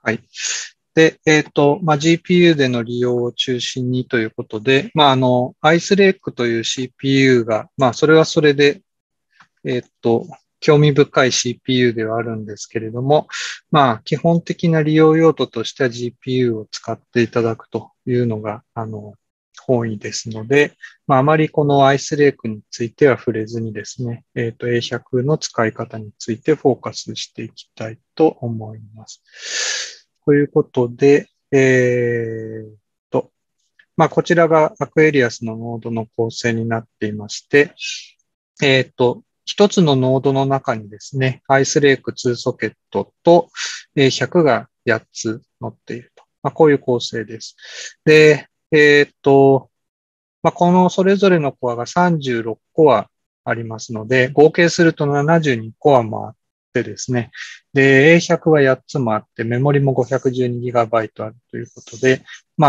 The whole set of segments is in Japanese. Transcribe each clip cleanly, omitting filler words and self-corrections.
はい。で、GPU での利用を中心にということで、アイスレイクという CPU が、それはそれで、えっと、興味深い CPU ではあるんですけれども、基本的な利用用途としては GPU を使っていただくというのが、本意ですので、あまりこのアイスレイクについては触れずにですね、A100 の使い方についてフォーカスしていきたいと思います。ということで、こちらがアクエリアスのノードの構成になっていまして、一つのノードの中にですね、アイスレイク2ソケットと100が8つ載っていると。こういう構成です。で、このそれぞれのコアが36コアありますので、合計すると72コアもあってですね。で、A100 は8つもあって、メモリも 512GB あるということで、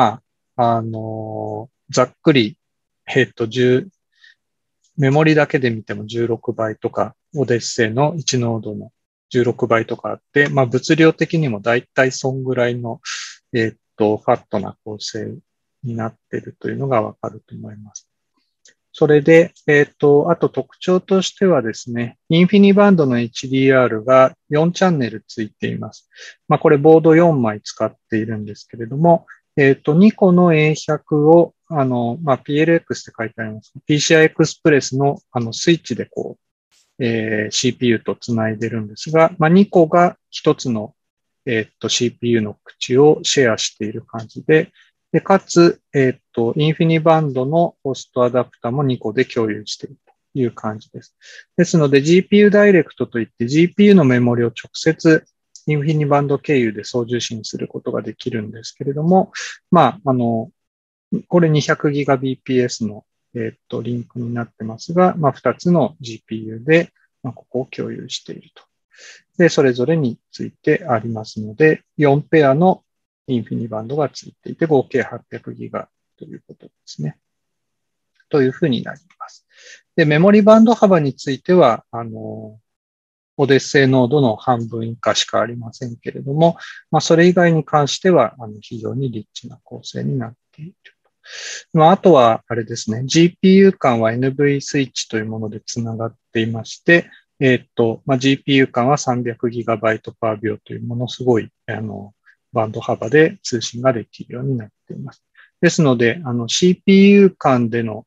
ざっくり、10、メモリだけで見ても16倍とか、オデッセイの1ノードの16倍とかあって、物量的にもだいたいそんぐらいの、ファットな構成になっているというのがわかると思います。それで、あと特徴としてはですね、インフィニバンドの HDR が4チャンネルついています。これボード4枚使っているんですけれども、2個の A100 を、PLX って書いてあります。PCI Express のスイッチでCPU とつないでるんですが、2個が1つの、CPU の口をシェアしている感じで、かつ、インフィニバンドのホストアダプタも2個で共有しているという感じです。ですので GPU ダイレクトといって GPU のメモリを直接インフィニバンド経由で送受信することができるんですけれども、これ 200Gbps の、リンクになってますが、2つの GPU で、ここを共有していると。で、それぞれについてありますので、4ペアのインフィニバンドがついていて、合計800ギガということですね。というふうになります。で、メモリバンド幅については、オデッセイノードの半分以下しかありませんけれども、それ以外に関しては、非常にリッチな構成になっている。あとは、あれですね、GPU 間は NV スイッチというものでつながっていまして、GPU 間は 300GB per 秒というものすごい、バンド幅で通信ができるようになっています。ですので、CPU 間での、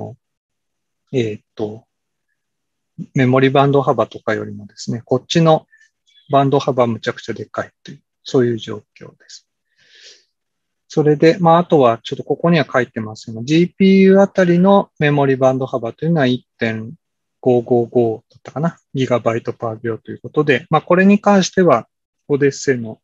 メモリバンド幅とかよりもですね、こっちのバンド幅むちゃくちゃでかいという、そういう状況です。それで、あとは、ちょっとここには書いてますが、GPU あたりのメモリバンド幅というのは 1.555 だったかな、ギガバイトパー秒ということで、これに関しては、オデッセイの、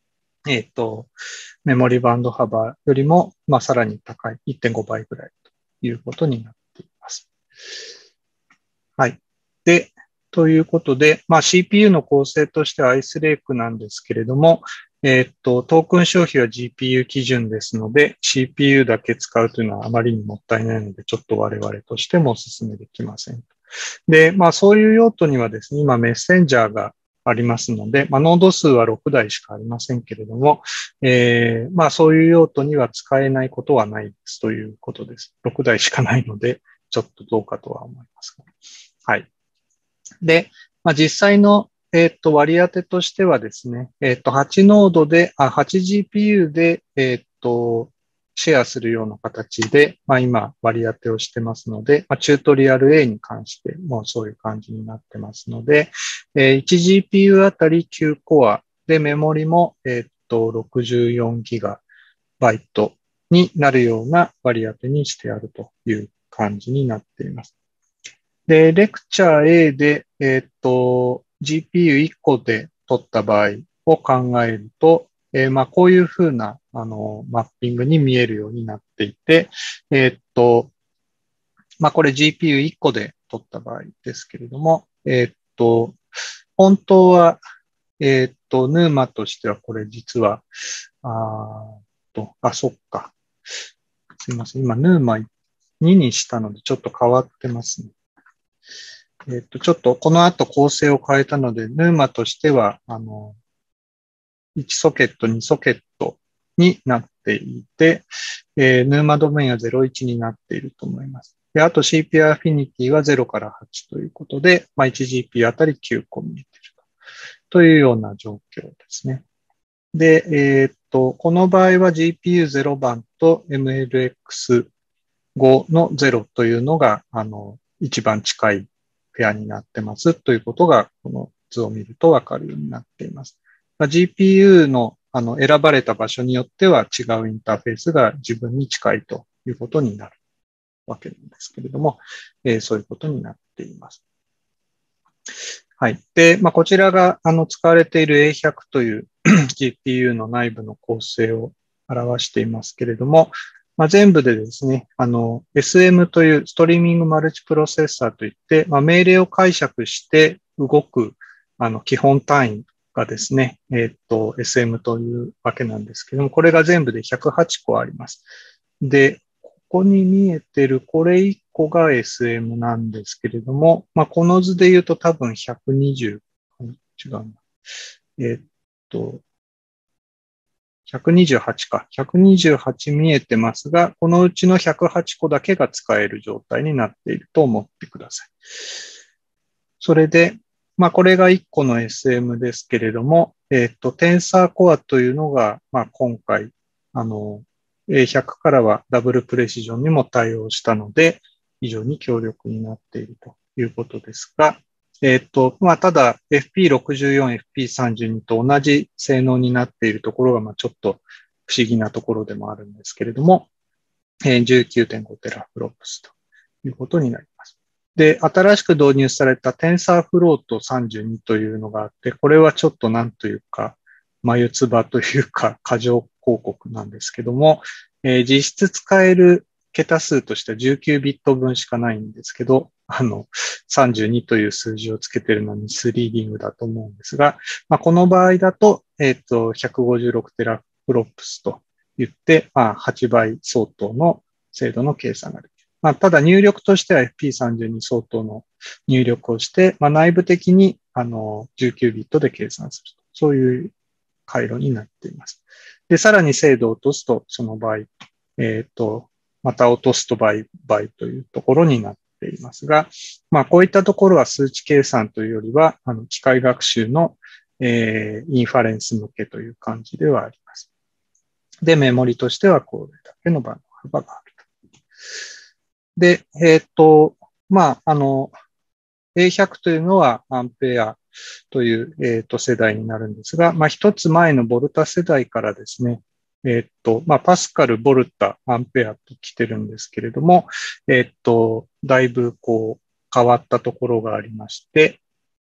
メモリバンド幅よりも、さらに高い1.5倍ぐらいということになっています。はい。で、ということで、CPU の構成としてはアイスレイクなんですけれども、トークン消費は GPU 基準ですので、CPU だけ使うというのはあまりにもったいないので、ちょっと我々としてもお勧めできません。で、そういう用途にはですね、今メッセンジャーがありますので、ノード数は6台しかありませんけれども、そういう用途には使えないことはないですということです。6台しかないので、ちょっとどうかとは思いますが。はい。で、実際の、割り当てとしてはですね、8ノードで、8GPU で、シェアするような形で、今割り当てをしてますので、チュートリアル A に関してもそういう感じになってますので、1GPU あたり9コアでメモリも、64GB になるような割り当てにしてあるという感じになっています。で、レクチャー A で、GPU1 個で取った場合を考えると、こういうふうな、マッピングに見えるようになっていて、これ GPU1 個で取った場合ですけれども、本当は、ヌーマとしてはこれ実は、そっか。すいません。今、ヌーマ2にしたのでちょっと変わってますね。ちょっとこの後構成を変えたので、ヌーマとしては、 1ソケット、2ソケットになっていて、ヌーマドメインは01になっていると思います。で、あと CPU アフィニティは0から8ということで、1GPU あたり9個見えているというような状況ですね。で、この場合は GPU0 番と MLX5 の0というのが、一番近いペアになってますということが、この図を見るとわかるようになっています。GPU の選ばれた場所によっては違うインターフェースが自分に近いということになるわけなんですけれども、そういうことになっています。はい。で、こちらが使われている A100 という GPU の内部の構成を表していますけれども、全部でですね、SM というストリーミングマルチプロセッサーといって、命令を解釈して動く基本単位がですね、SM というわけなんですけども、これが全部で108個あります。で、ここに見えてるこれ1個が SM なんですけれども、この図で言うと多分120、違うな。128か。128見えてますが、このうちの108個だけが使える状態になっていると思ってください。それで、これが1個の SM ですけれども、テンサーコアというのが、今回、A100 からはダブルプレシジョンにも対応したので、非常に強力になっているということですが、ただ FP64、FP32 と同じ性能になっているところが、ちょっと不思議なところでもあるんですけれども、19.5 テラフロップスということになります。で、新しく導入されたテンサーフロート32というのがあって、これはちょっとなんというか、眉唾というか、過剰広告なんですけども、実質使える桁数としては19ビット分しかないんですけど、32という数字をつけてるのにミスリーディングだと思うんですが、この場合だと、156テラフロップスと言って、8倍相当の精度の計算ができる。ただ入力としては FP32 相当の入力をして、内部的に19ビットで計算すると。そういう回路になっています。で、さらに精度を落とすと、その場合、また落とすと倍というところになっていますが、こういったところは数値計算というよりは、機械学習の、インファレンス向けという感じではあります。で、メモリとしてはこれだけの番号幅があると。で、A100 というのはアンペアという、世代になるんですが、一つ前のボルタ世代からですね、パスカル、ボルタ、アンペアと来てるんですけれども、だいぶ変わったところがありまして、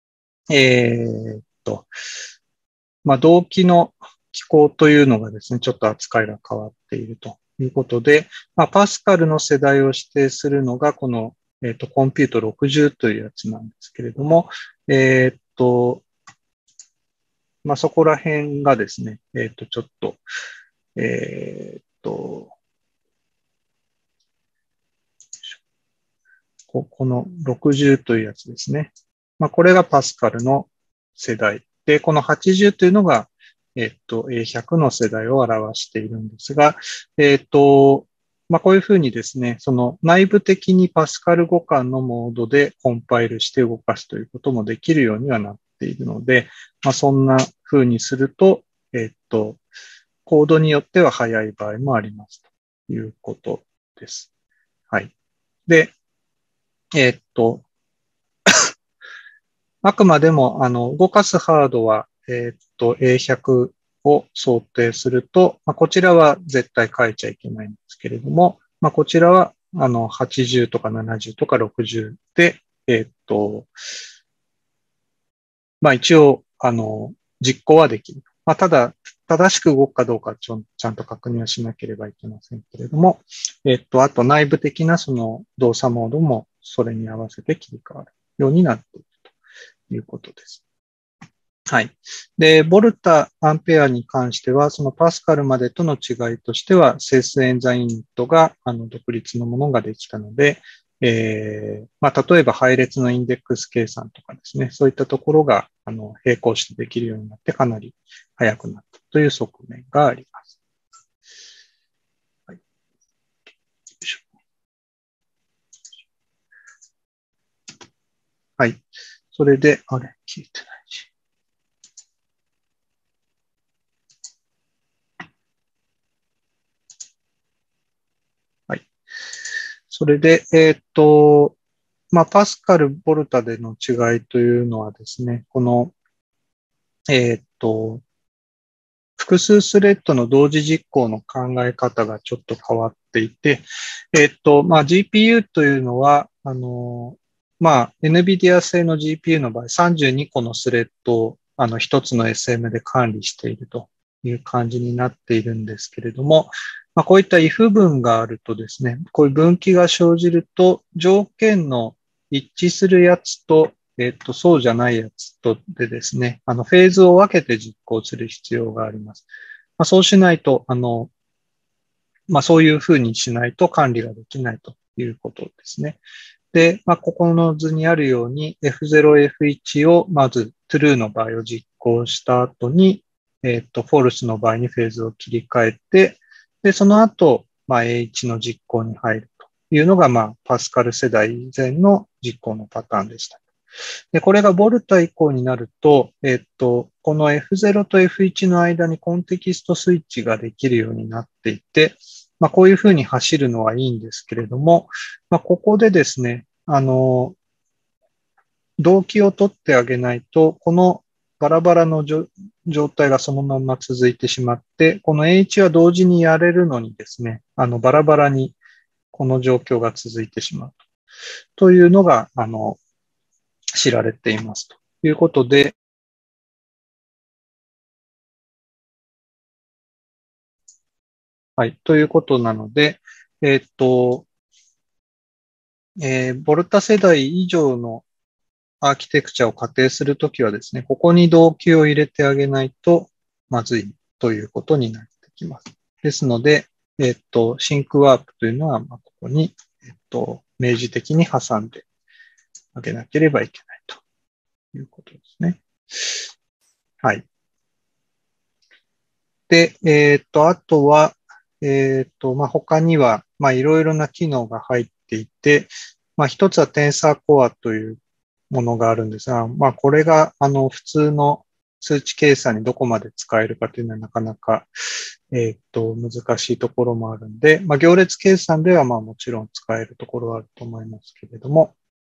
動機の機構というのがですね、ちょっと扱いが変わっているということで、パスカルの世代を指定するのが、この、コンピュート60というやつなんですけれども、そこら辺がですね、ちょっと、この60というやつですね。これがパスカルの世代。で、この80というのが、A100 の世代を表しているんですが、こういうふうにですね、その内部的にパスカル互換のモードでコンパイルして動かすということもできるようにはなっているので、そんなふうにすると、コードによっては早い場合もありますということです。はい。で、あくまでも、動かすハードは、A100 を想定すると、こちらは絶対変えちゃいけないんですけれども、こちらは、80とか70とか60で、一応、実行はできる。ただ、正しく動くかどうかちゃんと確認はしなければいけませんけれども、あと内部的なその動作モードもそれに合わせて切り替わるようになっているということです。はい。で、ボルタ、アンペアに関しては、そのパスカルまでとの違いとしては、セスエンザインニットが独立のものができたので、 例えば配列のインデックス計算とかですね、そういったところが、並行してできるようになってかなり速くなったという側面があります。はい。はい。それで、あれ、聞いてないし。はい。それで、パスカル、ボルタでの違いというのはですね、この、複数スレッドの同時実行の考え方がちょっと変わっていて、GPU というのは、NVIDIA 製の GPU の場合、32個のスレッドを、一つの SM で管理しているという感じになっているんですけれども、こういった if 文があるとですね、こういう分岐が生じると、条件の一致するやつと、そうじゃないやつとでですね、フェーズを分けて実行する必要があります。そうしないと、そういうふうにしないと管理ができないということですね。で、ここの図にあるように F0、F1 をまず true の場合を実行した後に、false の場合にフェーズを切り替えて、で、その後、A1 の実行に入るというのが、パスカル世代以前の実行のパターンでした。で、これがボルタ以降になると、この F0 と F1 の間にコンテキストスイッチができるようになっていて、こういうふうに走るのはいいんですけれども、ここでですね、動機を取ってあげないと、このバラバラの状態がそのまま続いてしまって、この A1 は同時にやれるのにですね、バラバラにこの状況が続いてしまうというのが、知られていますということで、はい、ということなので、えっと、ボルタ世代以上のアーキテクチャを仮定するときはですね、ここに動機を入れてあげないとまずいということになってきます。ですので、シンクワープというのは、ここに、明示的に挟んであげなければいけないということですね。はい。で、あとは、他には、いろいろな機能が入っていて、一つはテンサーコアというものがあるんですが、これが、普通の数値計算にどこまで使えるかというのはなかなか、難しいところもあるんで、行列計算では、もちろん使えるところはあると思いますけれども、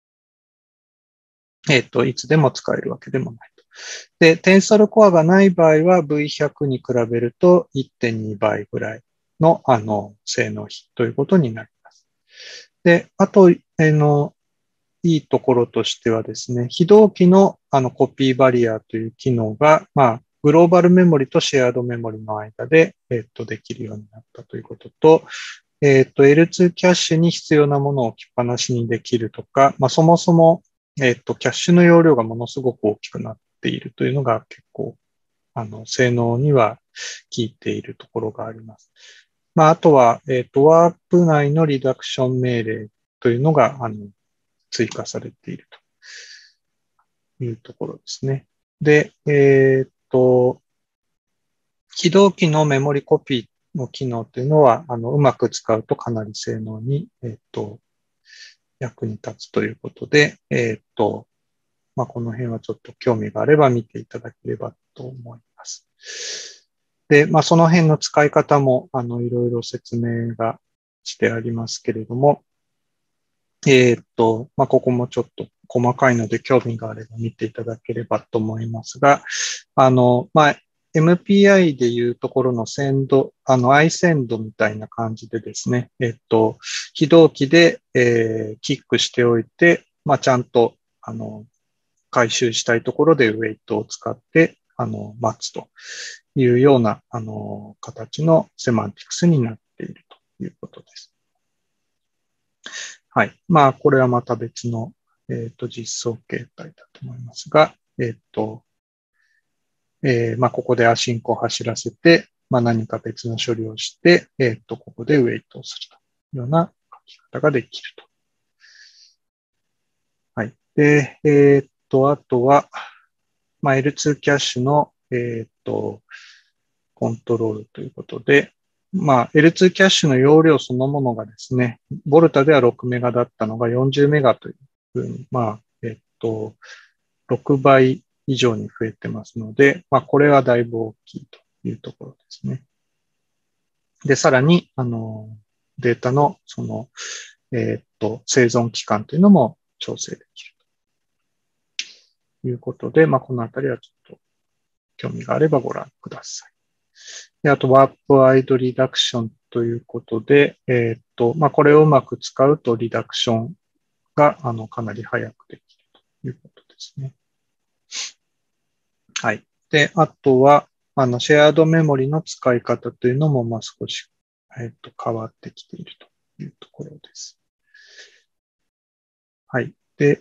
いつでも使えるわけでもないと。で、テンサルコアがない場合は V100 に比べると 1.2 倍ぐらいの、性能比ということになります。で、あと、いいところとしてはですね、非同期のコピーバリアという機能が、グローバルメモリとシェアードメモリの間で、できるようになったということと、L2 キャッシュに必要なものを置きっぱなしにできるとか、そもそも、キャッシュの容量がものすごく大きくなっているというのが結構、性能には効いているところがあります。あとは、ワープ内のリダクション命令というのが、追加されているというところですね。で、非同期のメモリコピーの機能というのは、うまく使うとかなり性能に、役に立つということで、この辺はちょっと興味があれば見ていただければと思います。で、その辺の使い方も、いろいろ説明がしてありますけれども、ここもちょっと細かいので興味があれば見ていただければと思いますが、MPI でいうところのセンド、iSend みたいな感じでですね、非同期で、キックしておいて、ちゃんと、回収したいところでウェイトを使って、待つというような、形のセマンティクスになっているということです。はい。これはまた別の、実装形態だと思いますが、ここでアシンコを走らせて、何か別の処理をして、ここでウェイトをするというような書き方ができるとで、あとは、まあ、L2 キャッシュの、コントロールということで、まあ、L2 キャッシュの容量そのものがですね、ボルタでは6メガだったのが40メガというふうに、まあ、6倍以上に増えてますので、まあ、これはだいぶ大きいというところですね。で、さらに、データの、生存期間というのも調整できるということで、まあ、このあたりはちょっと興味があればご覧ください。で、あと、ワープアイドリダクションということで、まあ、これをうまく使うとリダクションが、かなり早くできるということですね。はい。で、あとは、シェアードメモリの使い方というのも、まあ、少し、変わってきているというところです。はい。で、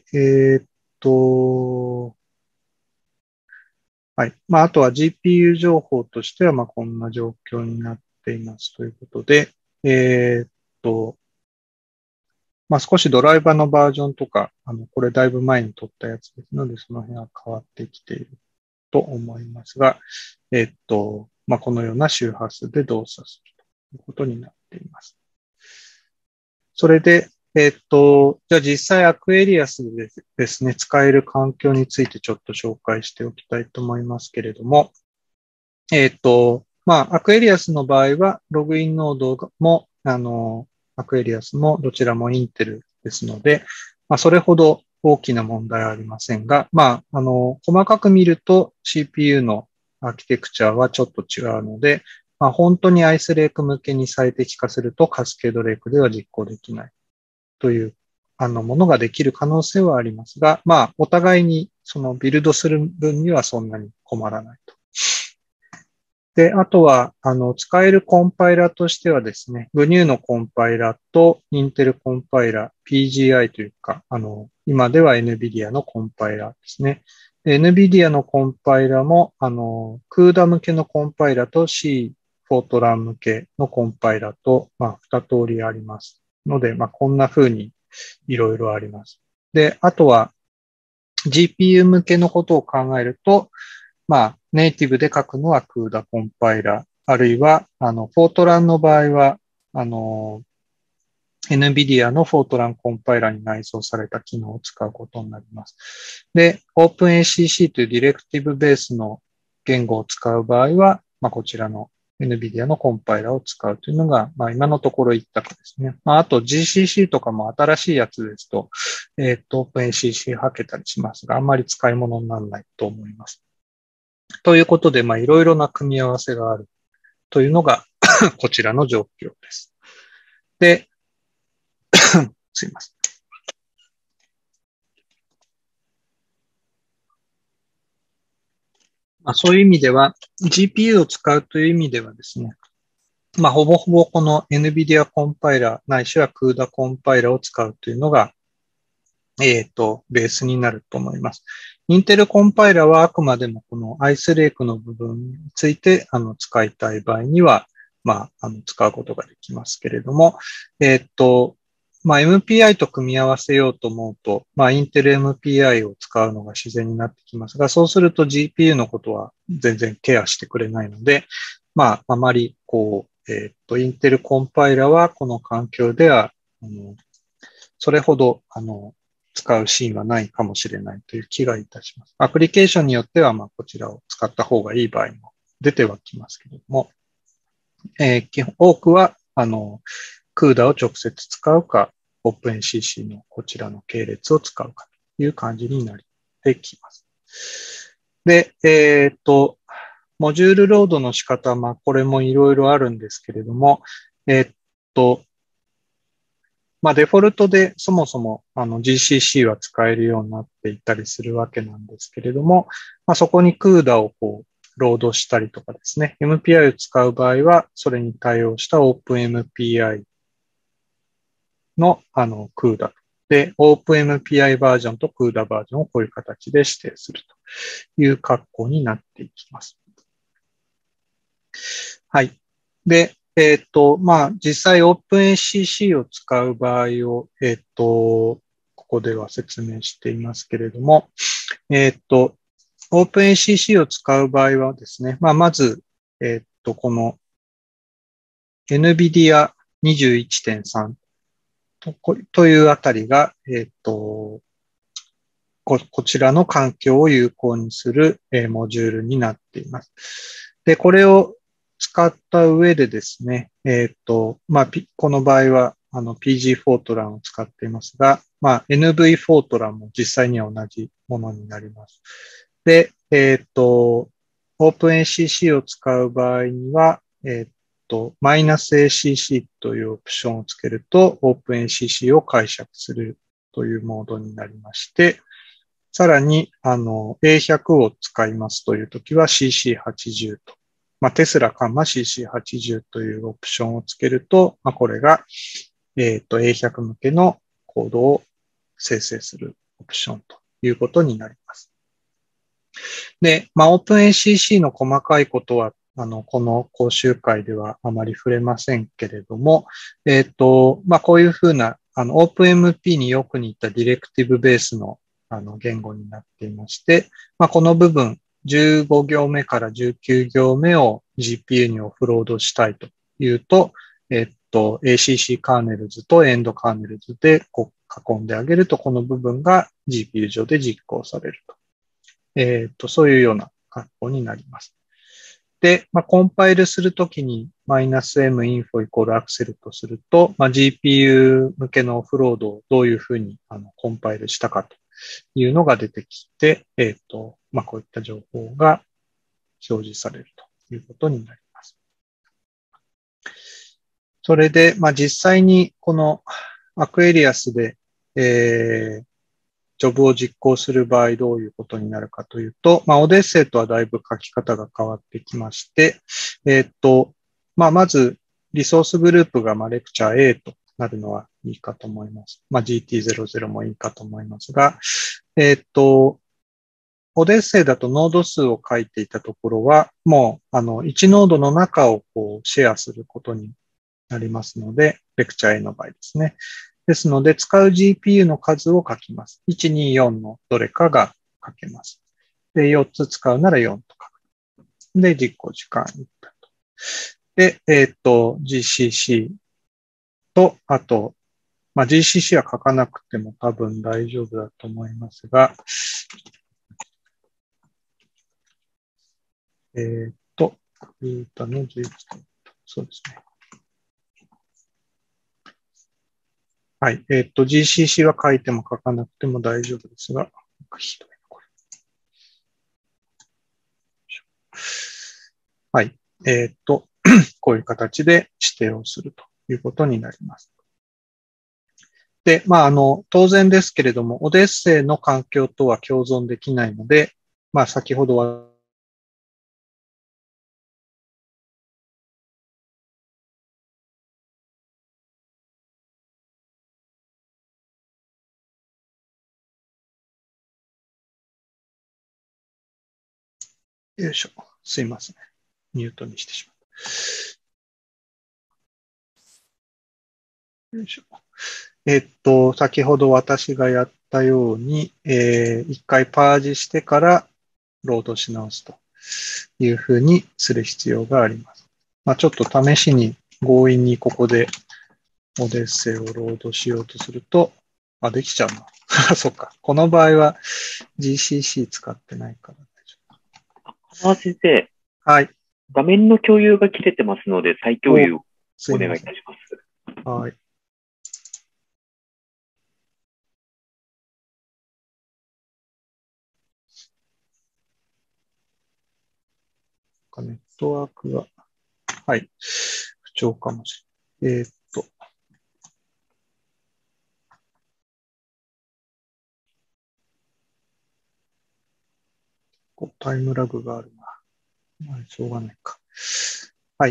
はい。まあ、あとは GPU 情報としては、まあ、こんな状況になっていますということで、えーっと、まあ、少しドライバーのバージョンとか、これだいぶ前に取ったやつですので、その辺は変わってきていると思いますが、まあ、このような周波数で動作するということになっています。それで、じゃあ実際アクエリアスでですね、使える環境についてちょっと紹介しておきたいと思いますけれども、まあ、アクエリアスの場合は、ログインノードも、アクエリアスもどちらもインテルですので、まあ、それほど大きな問題はありませんが、まあ、細かく見ると CPU のアーキテクチャはちょっと違うので、まあ、本当にアイスレーク向けに最適化するとカスケードレークでは実行できないという、ものができる可能性はありますが、まあ、お互いにそのビルドする分にはそんなに困らないと。で、あとは、使えるコンパイラとしてはですね、GNU のコンパイラと Intel コンパイラ、PGI というか、今では NVIDIA のコンパイラですね。で NVIDIA のコンパイラも、CUDA 向けのコンパイラと C フォートラン向けのコンパイラと、まあ、二通りありますので、まあ、こんな風にいろいろあります。で、あとは GPU 向けのことを考えると、まあ、ネイティブで書くのは CUDA コンパイラ、あるいは、フォートランの場合は、NVIDIA のフォートランコンパイラに内蔵された機能を使うことになります。で、OpenACC というディレクティブベースの言語を使う場合は、まあ、こちらの NVIDIA のコンパイラを使うというのが、まあ、今のところ一択ですね。まあ、あと GCC とかも新しいやつですと、OpenACC はけたりしますが、あんまり使い物にならないと思います。ということで、まあ、いろいろな組み合わせがあるというのがこちらの状況です。で、すいません。まあ、そういう意味では、GPU を使うという意味ではですね、まあ、ほぼほぼこの NVIDIA コンパイラないしは CUDA コンパイラを使うというのが、ベースになると思います。インテルコンパイラはあくまでもこのアイスレークの部分について、使いたい場合には、まあ、使うことができますけれども、まあ、MPI と組み合わせようと思うと、まあ、インテル MPI を使うのが自然になってきますが、そうすると GPU のことは全然ケアしてくれないので、まあ、あまり、こう、インテルコンパイラはこの環境では、それほど、使うシーンはないかもしれないという気がいたします。アプリケーションによっては、まあ、こちらを使った方がいい場合も出てはきますけれども、多くは、CUDA を直接使うか、OpenCC のこちらの系列を使うかという感じになってきます。で、モジュールロードの仕方、まあ、これもいろいろあるんですけれども、まあ、デフォルトでそもそもGCC は使えるようになっていたりするわけなんですけれども、まあ、そこに CUDA をこう、ロードしたりとかですね、MPI を使う場合は、それに対応した OpenMPI のCUDA で、OpenMPI バージョンと CUDA バージョンをこういう形で指定するという格好になっていきます。はい。で、まあ、実際 OpenACC を使う場合を、ここでは説明していますけれども、OpenACC を使う場合はですね、まず、この NVIDIA 21.3 というあたりが、こちらの環境を有効にする、モジュールになっています。で、これを使った上でですね、この場合は、PG フォートランを使っていますが、NV フォートランも実際には同じものになります。で、OpenACC を使う場合には、-ACC というオプションをつけると OpenACC を解釈するというモードになりまして、さらに、A100 を使いますというときは CC80 と。テスラカンマ CC80 というオプションをつけると、これが、A100 向けのコードを生成するオプションということになります。で、OpenACC の細かいことは、この講習会ではあまり触れませんけれども、こういうふうな、OpenMP によく似たディレクティブベースの言語になっていまして、この部分、15行目から19行目を GPU にオフロードしたいというと、ACC カーネルズとエンドカーネルズで囲んであげると、この部分が GPU 上で実行されると。そういうような格好になります。で、コンパイルするときに -m info イコールアクセルとすると、GPU 向けのオフロードをどういうふうにコンパイルしたかというのが出てきて、こういった情報が表示されるということになります。それで、実際にこのアクエリアスで、ジョブを実行する場合どういうことになるかというと、オデッセイとはだいぶ書き方が変わってきまして、まずリソースグループがレクチャー A となるのはいいかと思います。GT00 もいいかと思いますが、オデッセイだとノード数を書いていたところは、もう、1ノードの中をシェアすることになりますので、レクチャー A の場合ですね。ですので、使う GPU の数を書きます。1、2、4のどれかが書けます。で、4つ使うなら4と書く。で、実行時間1分と。で、GCC と、あと、GCC は書かなくても多分大丈夫だと思いますが、ルータの11そうですね。はい。GCC は書いても書かなくても大丈夫ですが、ひどいな、これ。はい。こういう形で指定をするということになります。で、当然ですけれども、オデッセイの環境とは共存できないので、先ほどはよいしょ。すいません。ミュートにしてしまった。よいしょ。先ほど私がやったように、一回パージしてからロードし直すというふうにする必要があります。ちょっと試しに強引にここでオデッセイをロードしようとすると、できちゃうな。そっか。この場合は GCC 使ってないから大丈夫。花先生。 はい。 画面の共有が切れてますので、再共有をお願いいたします。 はい。ネットワークが、はい。不調かもしれない。タイムラグがあるな。しょうがないか。はい。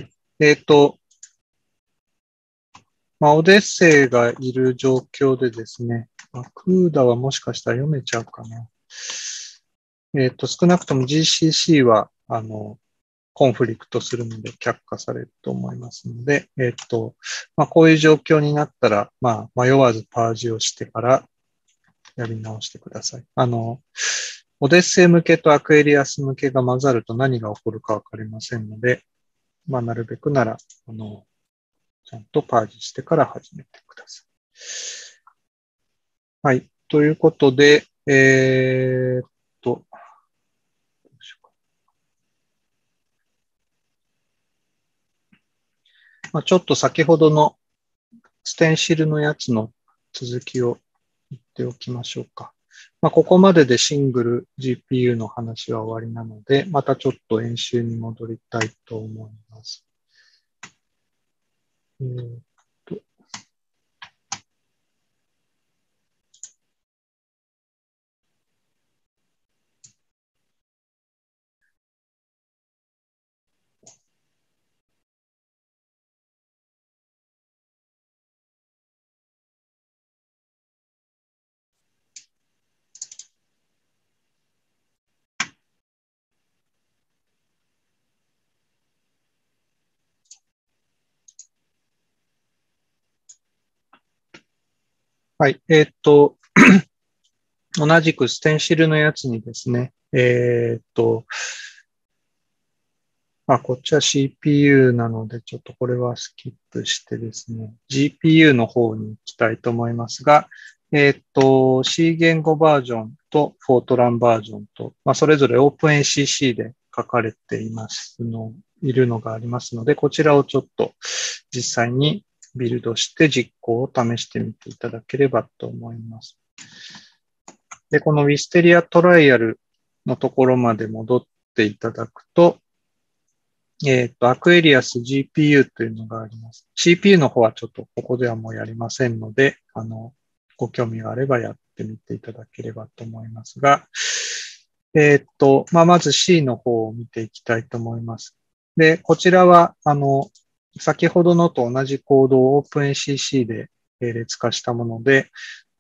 オデッセイがいる状況でですね、クーダはもしかしたら読めちゃうかな。少なくとも GCC は、コンフリクトするので却下されると思いますので、こういう状況になったら、迷わずパージをしてから、 やり直してください。オデッセイ向けとアクエリアス向けが混ざると何が起こるかわかりませんので、まあ、なるべくなら、ちゃんとパージしてから始めてください。はい。ということで、どうしようか。まあ、ちょっと先ほどのステンシルのやつの続きを言っておきましょうか。まあ、ここまででシングル GPU の話は終わりなので、またちょっと演習に戻りたいと思います。とはい。同じくステンシルのやつにですね、こっちは CPU なので、ちょっとこれはスキップしてですね、GPU の方に行きたいと思いますが、C 言語バージョンとフォートランバージョンと、それぞれ OpenACC で書かれているのがありますので、こちらをちょっと実際にビルドして実行を試してみていただければと思います。で、この Wisteria トライアルのところまで戻っていただくと、アクエリアス GPU というのがあります。CPU の方はちょっとここではもうやりませんので、ご興味があればやってみていただければと思いますが、まず C の方を見ていきたいと思います。で、こちらは、先ほどのと同じコードを OpenACC で並列化したもので、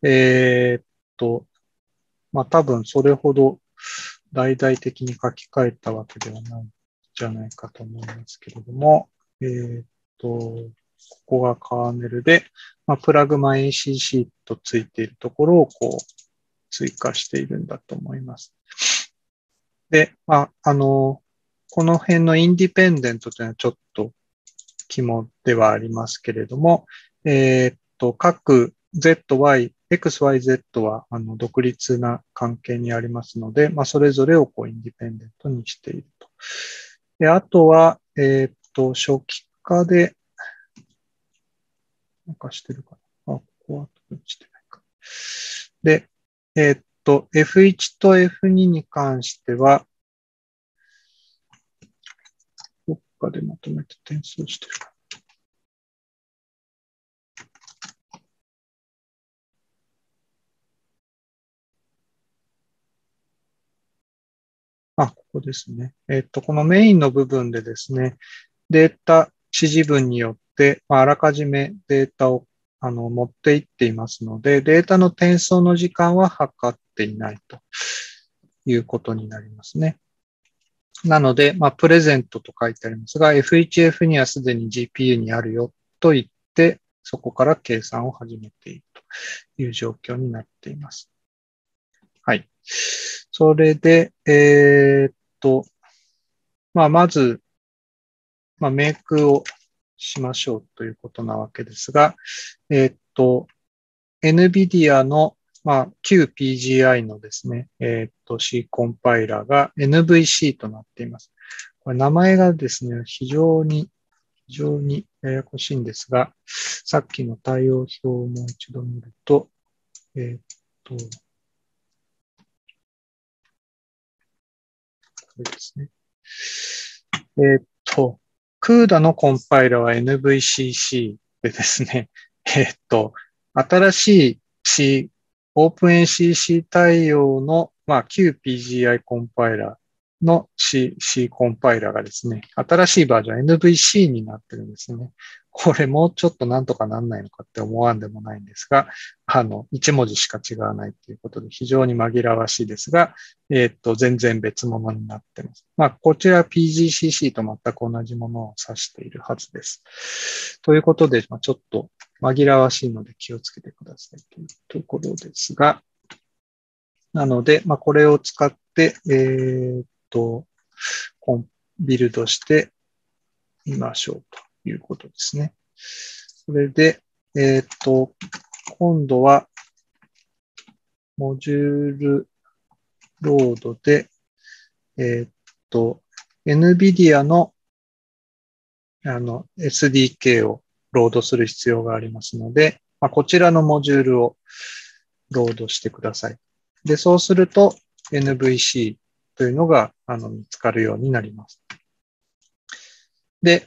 多分それほど大々的に書き換えたわけではないんじゃないかと思いますけれども、ここがカーネルで、プラグマ ACC とついているところをこう追加しているんだと思います。で、この辺のインディペンデントというのはちょっと肝ではありますけれども、各 ZY、XYZ は独立な関係にありますので、それぞれをこうインディペンデントにしていると。で、あとは、初期化で、なんかしてるかな。ここはしてないか。で、F1 と F2 に関しては、どっかでまとめて転送してるか。ここですね。このメインの部分でですね、データ指示文によって、あらかじめデータを持っていっていますので、データの転送の時間は測っていないということになりますね。なので、プレゼントと書いてありますが、F1F にはすでに GPU にあるよと言って、そこから計算を始めているという状況になっています。はい。それで、まず、メイクをしましょうということなわけですが、NVIDIA の、旧 PGI のですね、C コンパイラーが NVC となっています。これ名前がですね、非常にややこしいんですが、さっきの対応表をもう一度見ると、これですね。CUDA のコンパイラーは NVCC でですね、新しい OpenACC 対応の、旧 PGI コンパイラーの C コンパイラーがですね、新しいバージョン NVC になってるんですね。これもうちょっとなんとかなんないのかって思わんでもないんですが、1文字しか違わないということで非常に紛らわしいですが、全然別物になってます。こちら PGCC と全く同じものを指しているはずです。ということで、ちょっと紛らわしいので気をつけてくださいというところですが、 なので、これを使って、ビルドしてみましょうということですね。それで、今度は、モジュールロードで、NVIDIA のSDK をロードする必要がありますので、こちらのモジュールをロードしてください。で、そうすると NVC というのが見つかるようになります。で、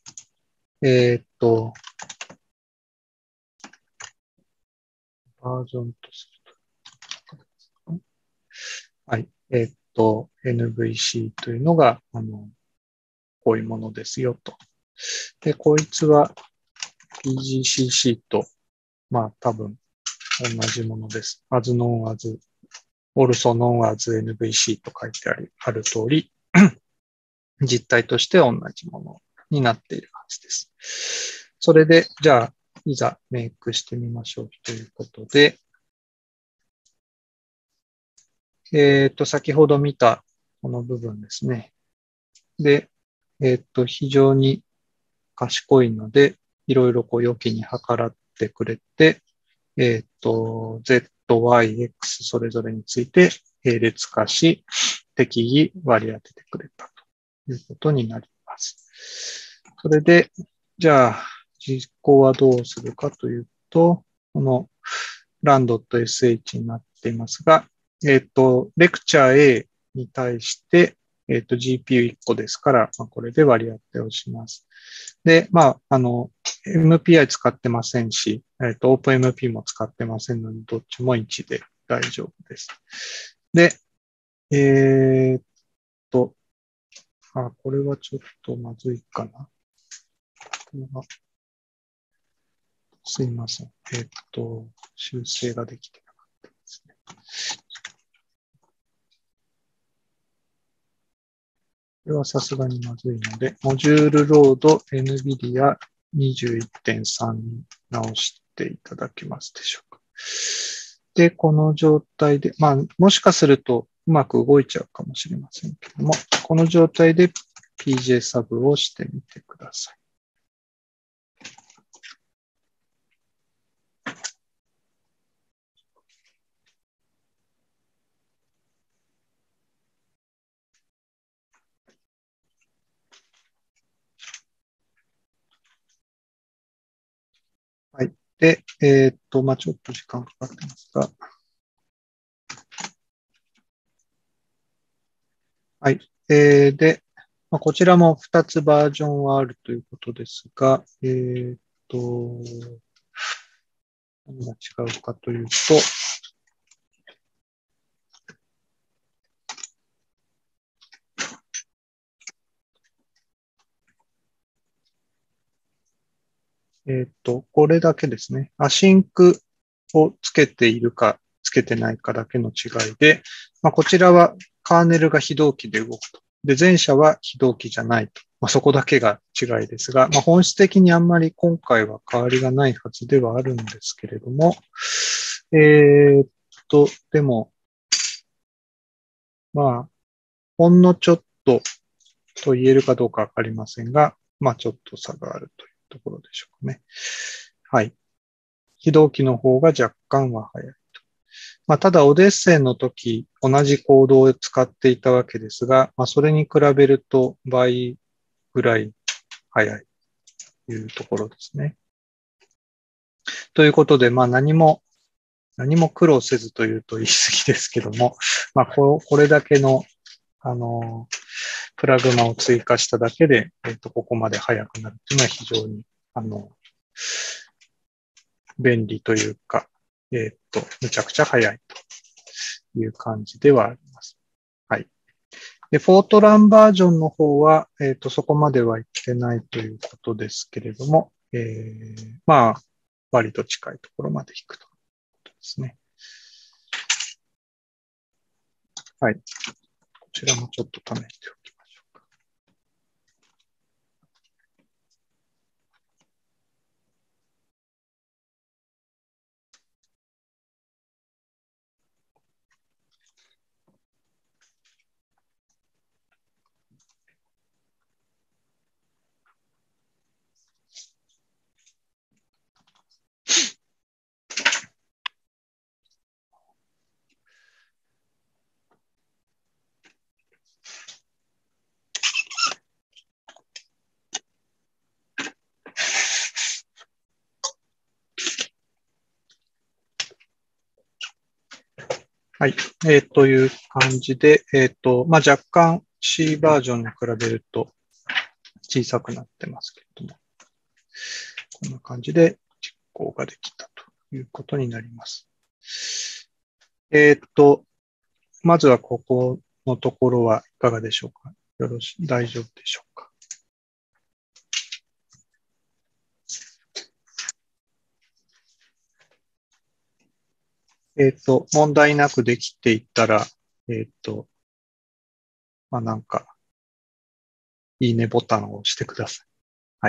バージョンとすると。はい。NVC というのが、こういうものですよと。で、こいつは PGCC と、多分同じものです。as known as, also known as NVC と書いてある通り、実態として同じものになっているはずです。それで、じゃあ、いざメイクしてみましょうということで、先ほど見たこの部分ですね。で、非常に賢いので、いろいろ良きに計らってくれて、Z、Y、X それぞれについて並列化し、適宜割り当ててくれたということになります。それで、じゃあ、実行はどうするかというと、この run.sh になっていますが、レクチャー A に対して、GPU1 個ですから、これで割り当てをします。で、MPI 使ってませんし、OpenMP も使ってませんので、どっちも1で大丈夫です。で、これはちょっとまずいかな。すいません。修正ができてなかったですね。これはさすがにまずいので、モジュールロード NVIDIA 21.3 に直していただけますでしょうか。で、この状態で、もしかするとうまく動いちゃうかもしれませんけども、この状態で PJ サブをしてみてください。はい。で、ちょっと時間かかってますが、はい。で、こちらも2つバージョンはあるということですが、何が違うかというと、これだけですね。アシンクをつけているか、つけてないかだけの違いで、こちらはカーネルが非同期で動くと。で、前者は非同期じゃないと。そこだけが違いですが、本質的にあんまり今回は変わりがないはずではあるんですけれども、でも、ほんのちょっとと言えるかどうかわかりませんが、ちょっと差があるというところでしょうかね。はい。非同期の方が若干は早いと。ただ、オデッセイの時、同じコードを使っていたわけですが、それに比べると倍ぐらい早いというところですね。ということで、何も苦労せずというと言い過ぎですけども、これだけの、プラグマを追加しただけで、ここまで速くなるというのは非常に、便利というか、むちゃくちゃ速いという感じではあります。はい。で、フォートランバージョンの方は、そこまではいってないということですけれども、割と近いところまで引くということですね。はい。こちらもちょっと試しておきましょうか。 はい。という感じで、若干 C バージョンに比べると小さくなってますけれども、こんな感じで実行ができたということになります。まずはここのところはいかがでしょうか？大丈夫でしょうか？問題なくできていったら、なんか、いいねボタンを押してください。はい。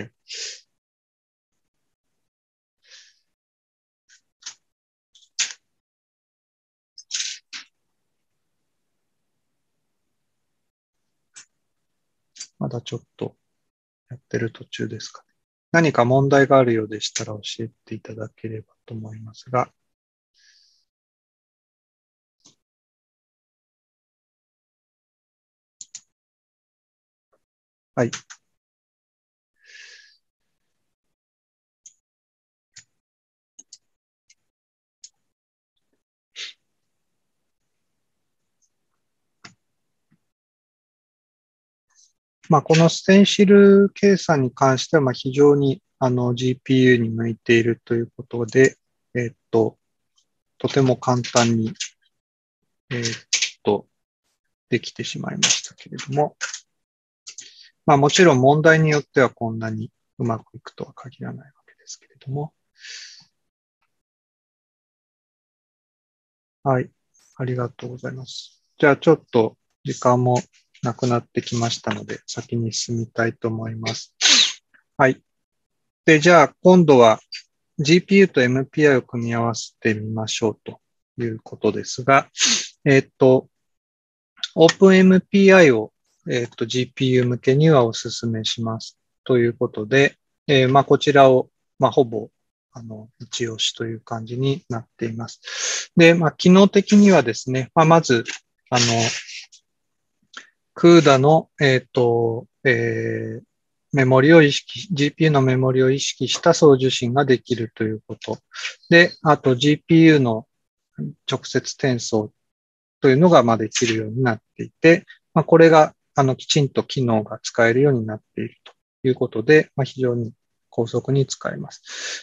まだちょっとやってる途中ですかね。何か問題があるようでしたら教えていただければと思いますが。はい。このステンシル計算に関しては、非常にGPU に向いているということで、とても簡単に、できてしまいましたけれども、もちろん問題によってはこんなにうまくいくとは限らないわけですけれども。はい。ありがとうございます。じゃあちょっと時間もなくなってきましたので、先に進みたいと思います。はい。で、じゃあ今度は GPU と MPI を組み合わせてみましょうということですが、OpenMPI を、GPU 向けにはお勧めしますということで、こちらを、ほぼ、一押しという感じになっています。で、機能的にはですね、まず、CUDA の、メモリを意識、GPU のメモリを意識した送受信ができるということ。で、あと GPU の直接転送というのができるようになっていて、これがきちんと機能が使えるようになっているということで、非常に高速に使えます。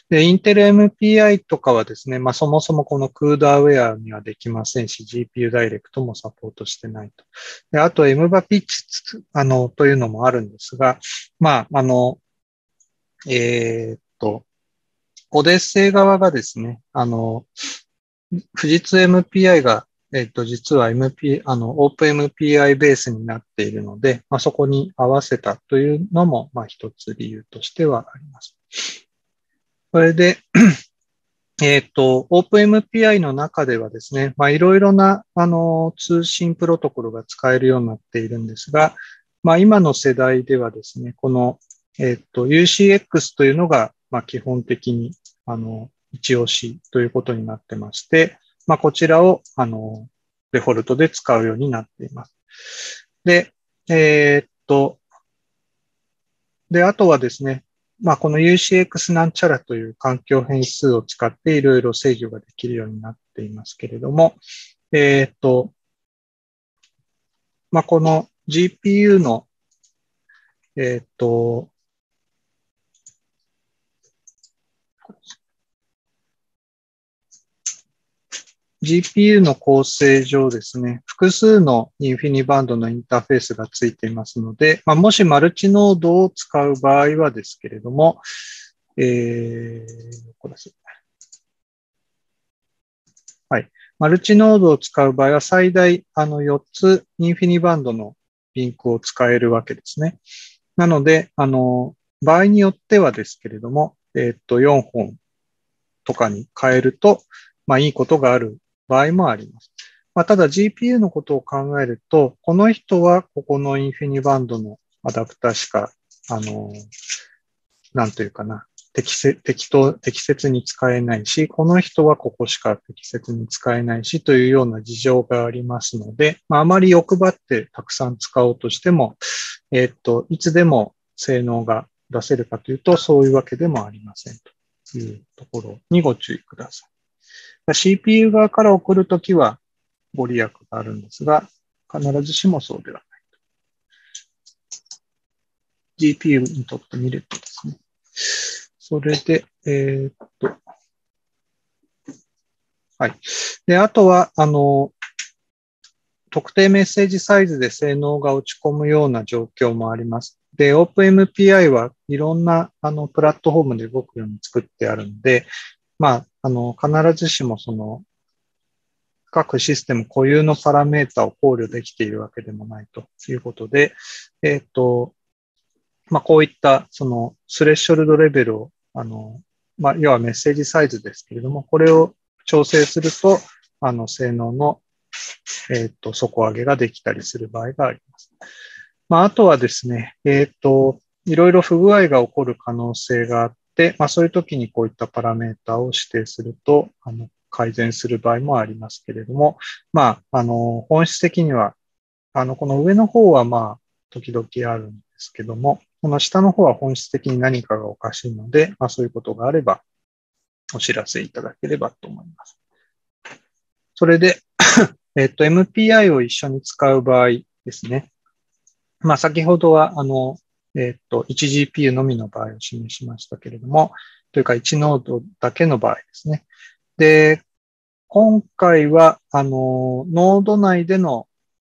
で、Intel MPI とかはですね、そもそもこの CUDAware にはできませんし、GPU ダイレクトもサポートしてないと。で、あと MBAPIC というのもあるんですが、えーっと、オデッセイ側がですね、富士通 MPI が、実は OpenMPI ベースになっているので、そこに合わせたというのも、一つ理由としてはあります。それで、OpenMPI の中ではですね、いろいろな、通信プロトコルが使えるようになっているんですが、今の世代ではですね、この、UCX というのが、基本的に、一押しということになってまして、こちらを、デフォルトで使うようになっています。で、あとはですね、この UCX なんちゃらという環境変数を使っていろいろ制御ができるようになっていますけれども、この GPU の、GPU の構成上ですね、複数のインフィニバンドのインターフェースがついていますので、もしマルチノードを使う場合はですけれども、はい。マルチノードを使う場合は最大4つインフィニバンドのリンクを使えるわけですね。なので、場合によってはですけれども、4本とかに変えると、いいことがある場合もあります。ただ GPU のことを考えると、この人はここのインフィニバンドのアダプターしか、なんというかな、適切に使えないし、この人はここしか適切に使えないしというような事情がありますので、あまり欲張ってたくさん使おうとしても、いつでも性能が出せるかというと、そういうわけでもありませんというところにご注意ください。CPU 側から送るときは、 ご利益があるんですが、必ずしもそうではない。GPU にとってみるとですね。それで、はい。で、あとは、特定メッセージサイズで性能が落ち込むような状況もあります。で、OpenMPI はいろんな、プラットフォームで動くように作ってあるので、まあ、必ずしも各システム固有のパラメータを考慮できているわけでもないということで、まあ、こういったスレッショルドレベルを、まあ、要はメッセージサイズですけれども、これを調整すると、性能の、底上げができたりする場合があります。まあ、あとはですね、いろいろ不具合が起こる可能性があって、まあ、そういう時にこういったパラメータを指定すると、改善する場合もありますけれども、まあ、本質的には、この上の方はまあ、時々あるんですけども、この下の方は本質的に何かがおかしいので、まあ、そういうことがあれば、お知らせいただければと思います。それで、MPI を一緒に使う場合ですね。まあ、先ほどは、1GPU のみの場合を示しましたけれども、というか1ノードだけの場合ですね。で、今回は、ノード内での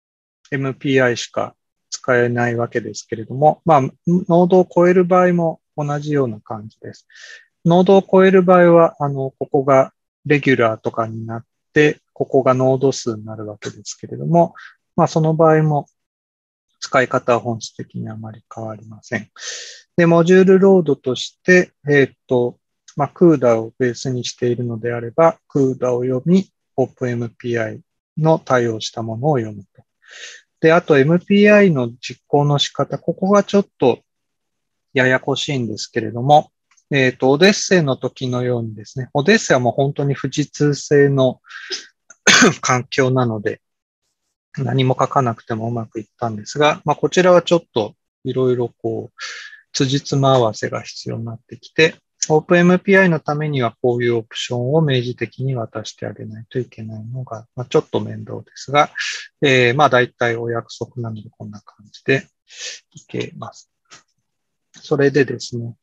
MPI しか使えないわけですけれども、まあ、ノードを超える場合も同じような感じです。ノードを超える場合は、ここがレギュラーとかになって、ここがノード数になるわけですけれども、まあ、その場合も使い方は本質的にあまり変わりません。で、モジュールロードとして、まあ、CUDA をベースにしているのであれば、CUDA を読み、OpenMPI の対応したものを読むと。で、あと MPI の実行の仕方、ここがちょっとややこしいんですけれども、オデッセイの時のようにですね、オデッセイはもう本当に富士通製の環境なので、何も書かなくてもうまくいったんですが、まあ、こちらはちょっといろいろ辻褄合わせが必要になってきて、OpenMPI のためにはこういうオプションを明示的に渡してあげないといけないのが、まあ、ちょっと面倒ですが、まあ大体お約束なのでこんな感じでいけます。それでですね、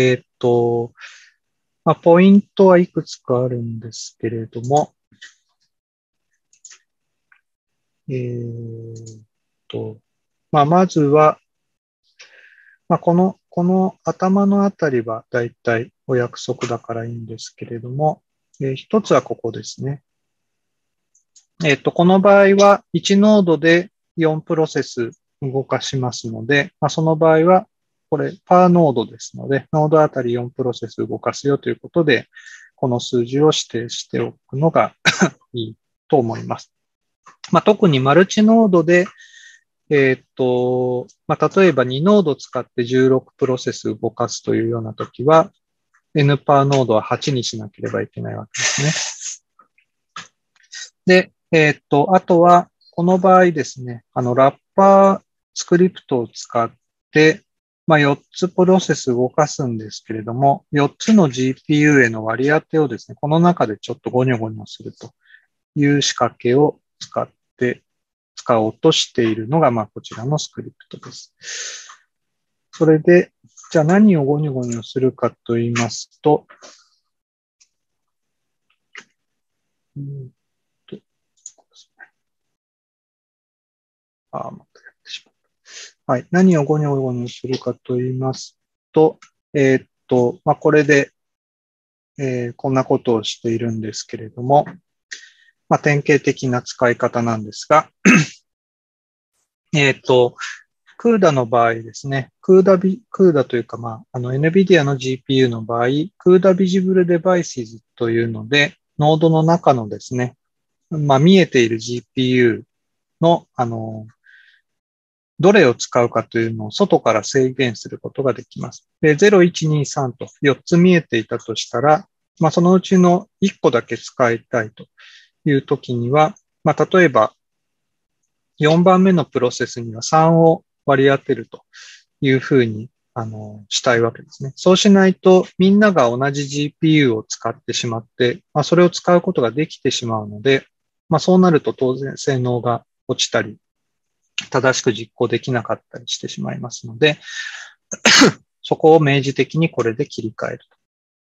まあ、ポイントはいくつかあるんですけれども、まあ、まずは、まあ、この頭のあたりはだいたいお約束だからいいんですけれども、一つはここですね。この場合は1ノードで4プロセス動かしますので、まあ、その場合はこれパーノードですので、ノードあたり4プロセス動かすよということで、この数字を指定しておくのがいいと思います。まあ、特にマルチノードで、まあ、例えば2ノード使って16プロセス動かすというようなときは、N パーノードは8にしなければいけないわけですね。で、あとは、この場合ですね、ラッパースクリプトを使って、まあ、4つプロセス動かすんですけれども、4つの GPU への割り当てをですね、この中でちょっとゴニョゴニョするという仕掛けを使おうとしているのが、まあ、こちらのスクリプトです。それで、じゃあ何をゴニョゴニョするかと言いますと、またやってしまった。はい。何をゴニョゴニョするかと言いますと、まあ、これで、こんなことをしているんですけれども、まあ、典型的な使い方なんですが、CUDA の場合ですね、CUDA というか、まあ、NVIDIA の GPU の場合、CUDA Visible Devices というので、ノードの中のですね、まあ、見えている GPU の、どれを使うかというのを外から制限することができます。で、0、1、2、3と4つ見えていたとしたら、まあ、そのうちの1個だけ使いたいというときには、まあ、例えば、4番目のプロセスには3を割り当てるというふうに、したいわけですね。そうしないと、みんなが同じ GPU を使ってしまって、まあ、それを使うことができてしまうので、 まあそうなると当然性能が落ちたり、正しく実行できなかったりしてしまいますので、そこを明示的にこれで切り替えると。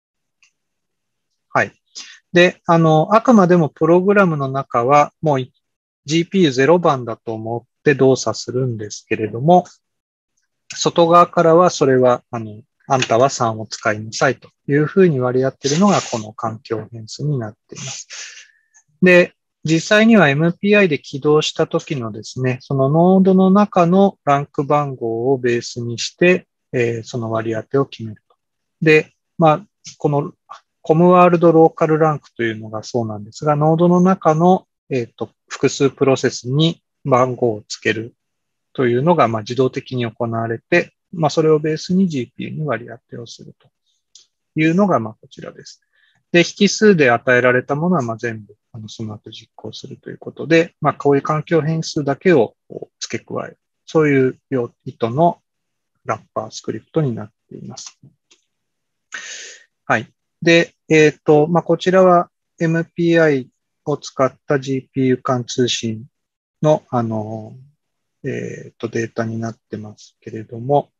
はい。で、あくまでもプログラムの中はもう GPU0 番だと思って動作するんですけれども、外側からはそれは、あんたは3を使いなさいというふうに割り当っているのがこの環境変数になっています。で、実際には MPI で起動した時のですね、そのノードの中のランク番号をベースにして、その割り当てを決めると。で、まあ、このコムワールドローカルランクというのがそうなんですが、ノードの中の、複数プロセスに番号をつけるというのが、まあ、自動的に行われて、まあ、それをベースに GPU に割り当てをするというのが、まあ、こちらです。で、引数で与えられたものは、まあ、全部、その後実行するということで、まあ、こういう環境変数だけを付け加える。そういう意図のラッパースクリプトになっています。はい。で、まあ、こちらは MPI を使った GPU 間通信の、データになってますけれども、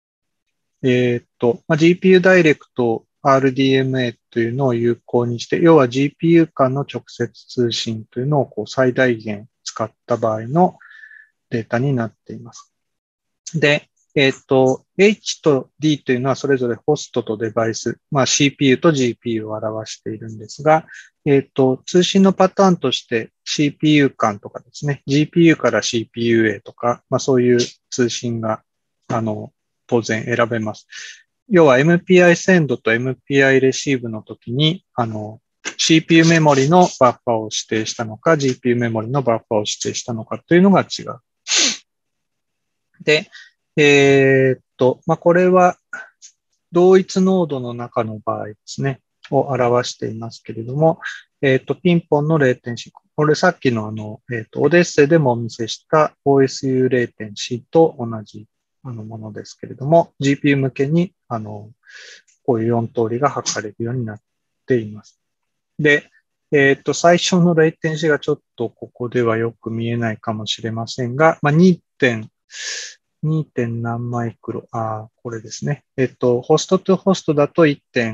まあ、GPU ダイレクト RDMA というのを有効にして、要は GPU 間の直接通信というのをこう最大限使った場合のデータになっています。で、H と D というのはそれぞれホストとデバイス、まあ CPU と GPU を表しているんですが、通信のパターンとして CPU 間とかですね、GPU から CPU へとか、まあそういう通信が、当然選べます。要は MPI センドと MPI レシーブの時に、CPU メモリのバッファを指定したのか、GPU メモリのバッファを指定したのかというのが違う。で、まあ、これは同一ノードの中の場合ですね、を表していますけれども、ピンポンの0点子。これさっきのオデッセイでもお見せした OSU0.C と同じものですけれども、GPU 向けに、こういう4通りが測れるようになっています。で、最初の0点子がちょっとここではよく見えないかもしれませんが、まあ、2. 何マイクロ、これですね。ホストとホストだと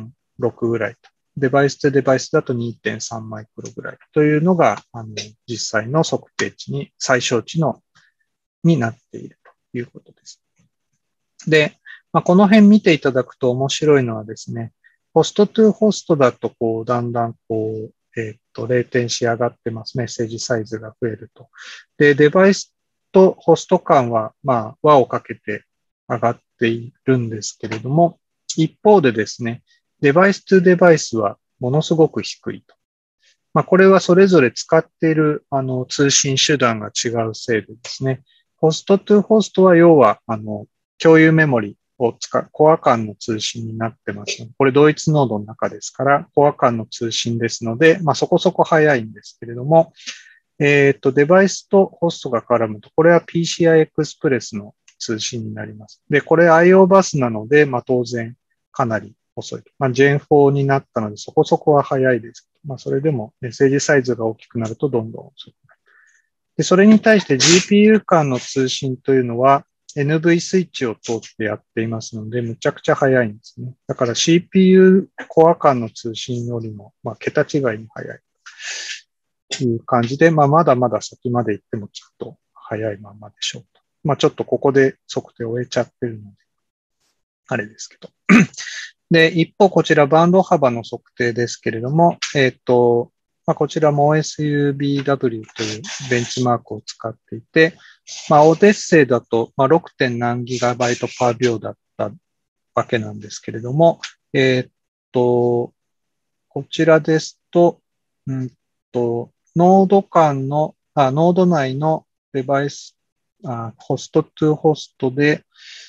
1.6 ぐらいと。デバイスとデバイスだと 2.3 マイクロぐらいというのが、実際の測定値に、最小値になっているということです。で、まあ、この辺見ていただくと面白いのはですね、ホストとホストだと、こう、だんだん、こう、0点子上がってます。メッセージサイズが増えると。で、デバイスとホスト間は、まあ、輪をかけて上がっているんですけれども、一方でですね、デバイスとデバイスはものすごく低いと。まあ、これはそれぞれ使っている、通信手段が違うせいでですね、ホストとホストは要は、共有メモリをコア間の通信になってますので、これ同一ノードの中ですから、コア間の通信ですので、まあ、そこそこ早いんですけれども、デバイスとホストが絡むと、これは PCI エクスプレスの通信になります。で、これ IO バスなので、まあ、当然かなり遅い。まあ、Gen4 になったので、そこそこは早いです。まあ、それでもメッセージサイズが大きくなるとどんどん遅くなる。で、それに対して GPU 間の通信というのは NV スイッチを通ってやっていますので、むちゃくちゃ早いんですね。だから CPU コア間の通信よりも、まあ、桁違いに早い。という感じで、まあ、まだまだ先まで行ってもちょっと早いままでしょうと。まあ、ちょっとここで測定を終えちゃってるので、あれですけど。で、一方、こちらバンド幅の測定ですけれども、まあ、こちらも OSUBW というベンチマークを使っていて、まあ、オデッセイだと、まあ、6. 何ギガバイトパー秒だったわけなんですけれども、こちらですと、ノード間の、ノード内のデバイス、ホストトゥホストで、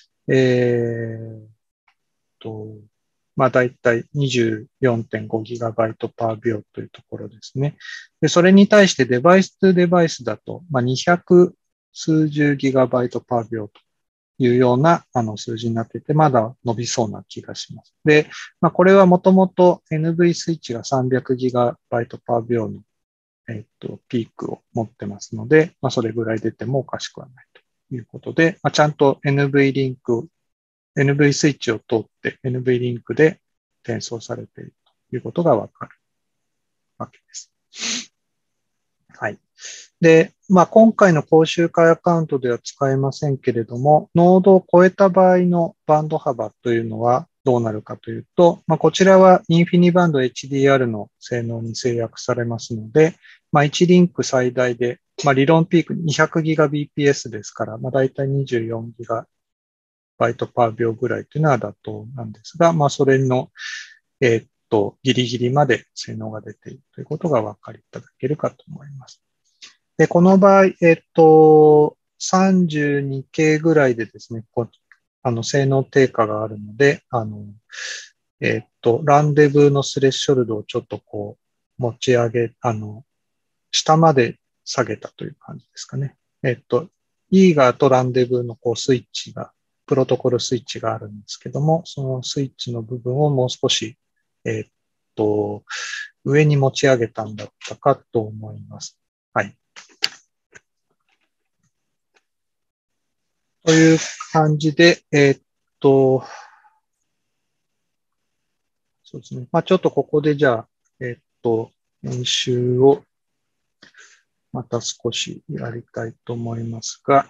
まあ、だいたい 24.5 ギガバイトパー秒というところですね。で、それに対してデバイストゥデバイスだと、まあ、200数十ギガバイトパー秒というような数字になっていて、まだ伸びそうな気がします。で、まあ、これはもともと NV スイッチが300ギガバイトパー秒のピークを持ってますので、まあ、それぐらい出てもおかしくはないということで、まあ、ちゃんと NV スイッチを通って NV リンクで転送されているということがわかるわけです。はい。で、まあ、今回の講習会アカウントでは使えませんけれども、ノードを超えた場合のバンド幅というのはどうなるかというと、まあ、こちらはインフィニバンド HDR の性能に制約されますので、まあ、1リンク最大で、まあ、理論ピーク 200Gbps ですから、まあ、だいたい 24GB パー秒ぐらいというのは妥当なんですが、まあ、それの、ギリギリまで性能が出ているということがお分かりいただけるかと思います。で、この場合、32K ぐらいでですね、性能低下があるので、ランデブーのスレッショルドをちょっと持ち上げ、下まで下げたという感じですかね。イーガーとランデブーのスイッチが、プロトコルスイッチがあるんですけども、そのスイッチの部分をもう少し、上に持ち上げたんだったかと思います。はい。という感じで、そうですね。まあ、ちょっとここでじゃあ、練習をまた少しやりたいと思いますが、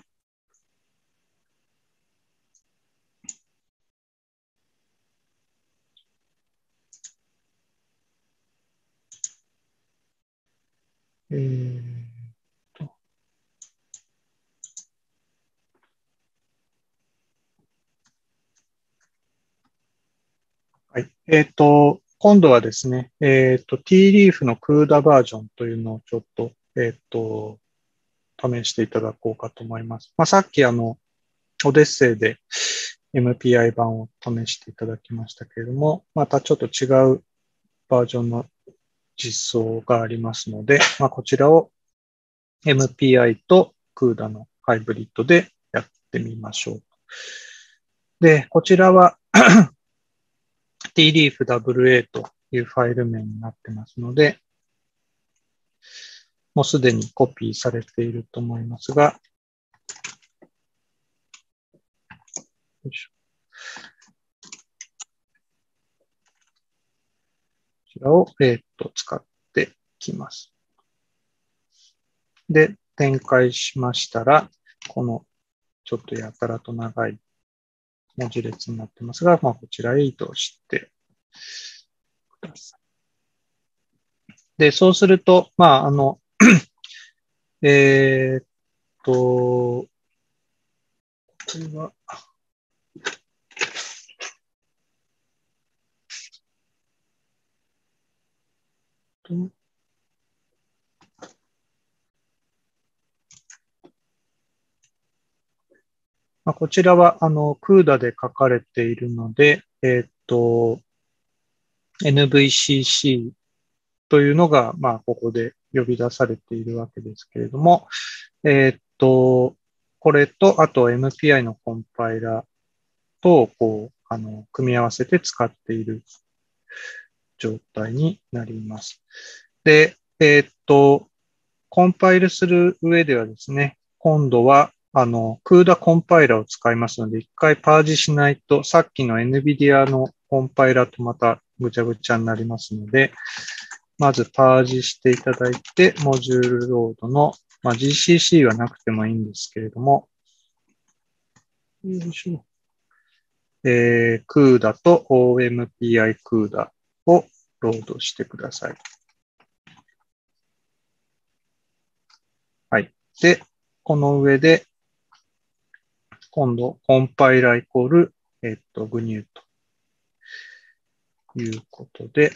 はい。今度はですね、T-Leaf の CUDA バージョンというのをちょっと、試していただこうかと思います。まあ、さっきオデッセイで MPI 版を試していただきましたけれども、またちょっと違うバージョンの実装がありますので、まあ、こちらを MPI と CUDA のハイブリッドでやってみましょう。で、こちらはtleafWA というファイル名になってますので、もうすでにコピーされていると思いますが、よいしょ。こちらを、使っていきます。で、展開しましたら、このちょっとやたらと長い文字列になってますが、まあ、こちらへ移動してください。で、そうすると、まあ、えーっと、これは、まあ、こちらは、CUDA で書かれているので、NVCC というのが、まあ、ここで呼び出されているわけですけれども、これと、あと MPI のコンパイラと、組み合わせて使っている状態になります。で、コンパイルする上ではですね、今度は、CUDA コンパイラを使いますので、一回パージしないと、さっきの NVIDIA のコンパイラとまたぐちゃぐちゃになりますので、まずパージしていただいて、モジュールロードの、まあ、GCC はなくてもいいんですけれども、よいしょ。CUDA と OMPI CUDA をロードしてください。はい。で、この上で、今度、コンパイライコール、グニューということで、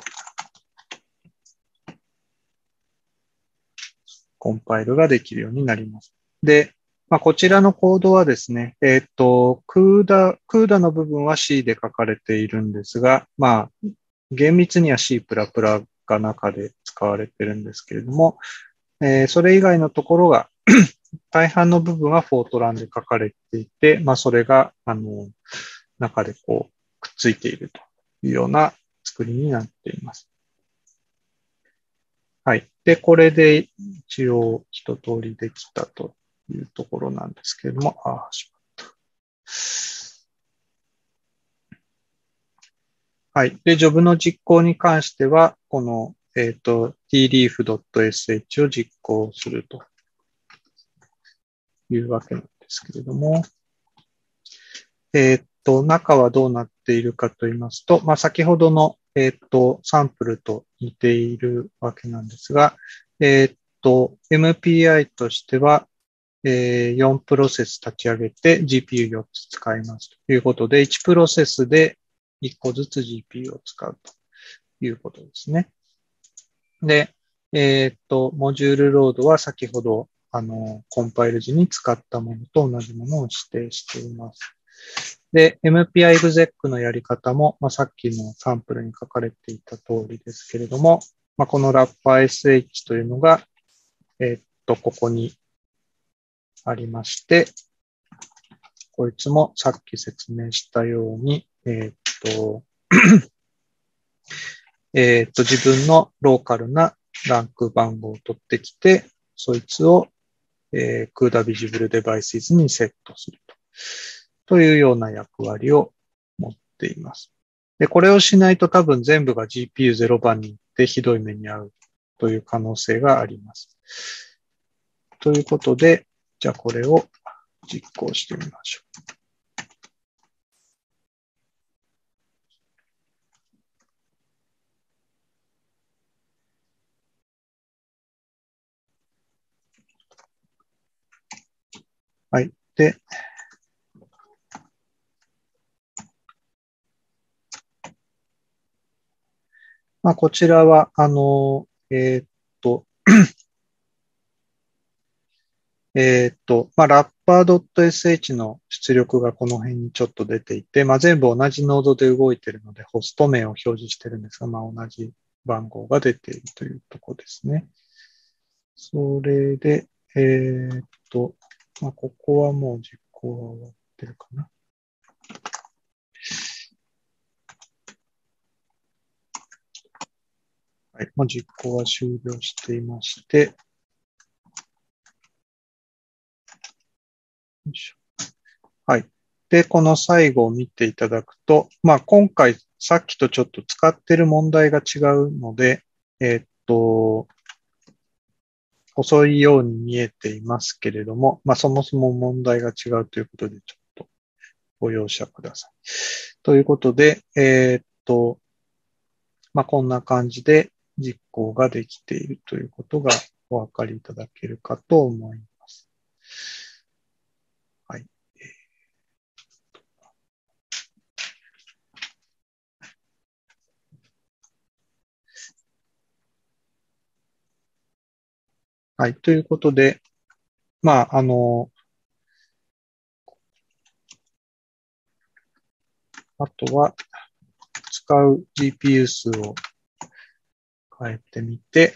コンパイルができるようになります。で、まあ、こちらのコードはですね、CUDA の部分は C で書かれているんですが、まあ、厳密には C++ が中で使われているんですけれども、それ以外のところが大半の部分はフォートランで書かれていて、まあ、それが、中でくっついているというような作りになっています。はい。 で、これで一応一通りできたというところなんですけれども、しまった。はい。で、ジョブの実行に関しては、この、tleaf.sh を実行するというわけなんですけれども、中はどうなっているかと言いますと、先ほどの、サンプルと似ているわけなんですが、MPI としては、4プロセス立ち上げて GPU4 つ使いますということで、1プロセスで1個ずつ GPU を使うということですね。で、モジュールロードは先ほど、コンパイル時に使ったものと同じものを指定しています。で、MPI-exec のやり方も、さっきのサンプルに書かれていた通りですけれども、このラッパー SH というのが、ここにありまして、こいつもさっき説明したように、自分のローカルなランク番号を取ってきて、そいつを、CUDA Visible Devices にセットするというような役割を持っています。で、これをしないと多分全部が GPU0 番に行ってひどい目に遭うという可能性があります。ということで、じゃあこれを実行してみましょう。はい。で、こちらは、ラッパー .sh の出力がこの辺にちょっと出ていて、全部同じノードで動いているので、ホスト名を表示してるんですが、同じ番号が出ているというところですね。それで、ここはもう実行は終わってるかな。はい、実行は終了していまして、はい。で、この最後を見ていただくと、今回さっきとちょっと使ってる問題が違うので、遅いように見えていますけれども、そもそも問題が違うということで、ちょっとご容赦ください。ということで、こんな感じで実行ができているということがお分かりいただけるかと思います。はい。はい。ということで、あとは使う GPU 数を変えてみて、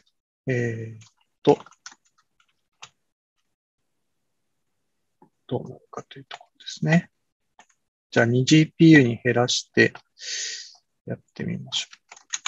どうなるかというところですね。じゃあ 2GPU に減らしてやってみましょう。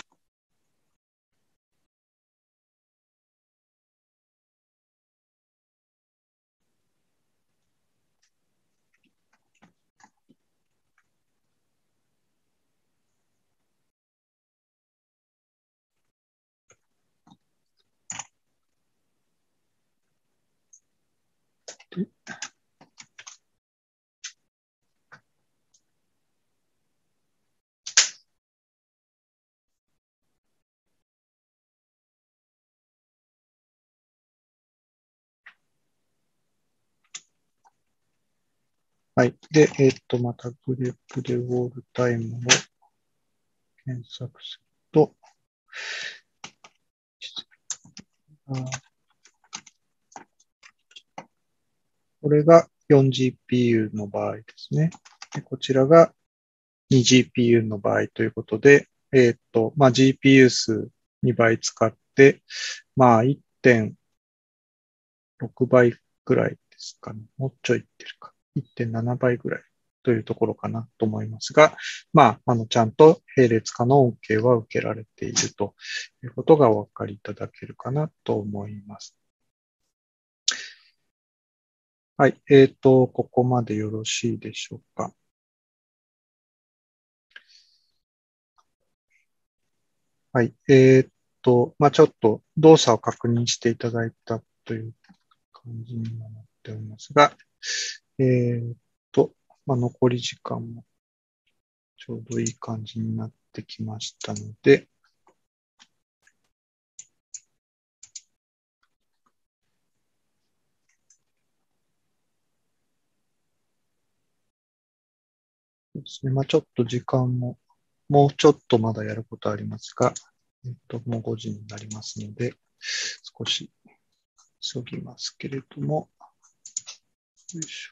はい。で、またグレープでウォールタイムを検索すると、これが 4GPU の場合ですね。でこちらが 2GPU の場合ということで、GPU 数2倍使って、1.6倍ぐらいですかね。もうちょいいってるか。1.7倍ぐらいというところかなと思いますが、ちゃんと並列化の OK は受けられているということがお分かりいただけるかなと思います。はい。ここまでよろしいでしょうか。はい。ちょっと動作を確認していただいたという感じになっておりますが、残り時間もちょうどいい感じになってきましたので、そうですね。ちょっと時間も、もうちょっとまだやることありますが、もう5時になりますので、少し急ぎますけれども、よいしょ。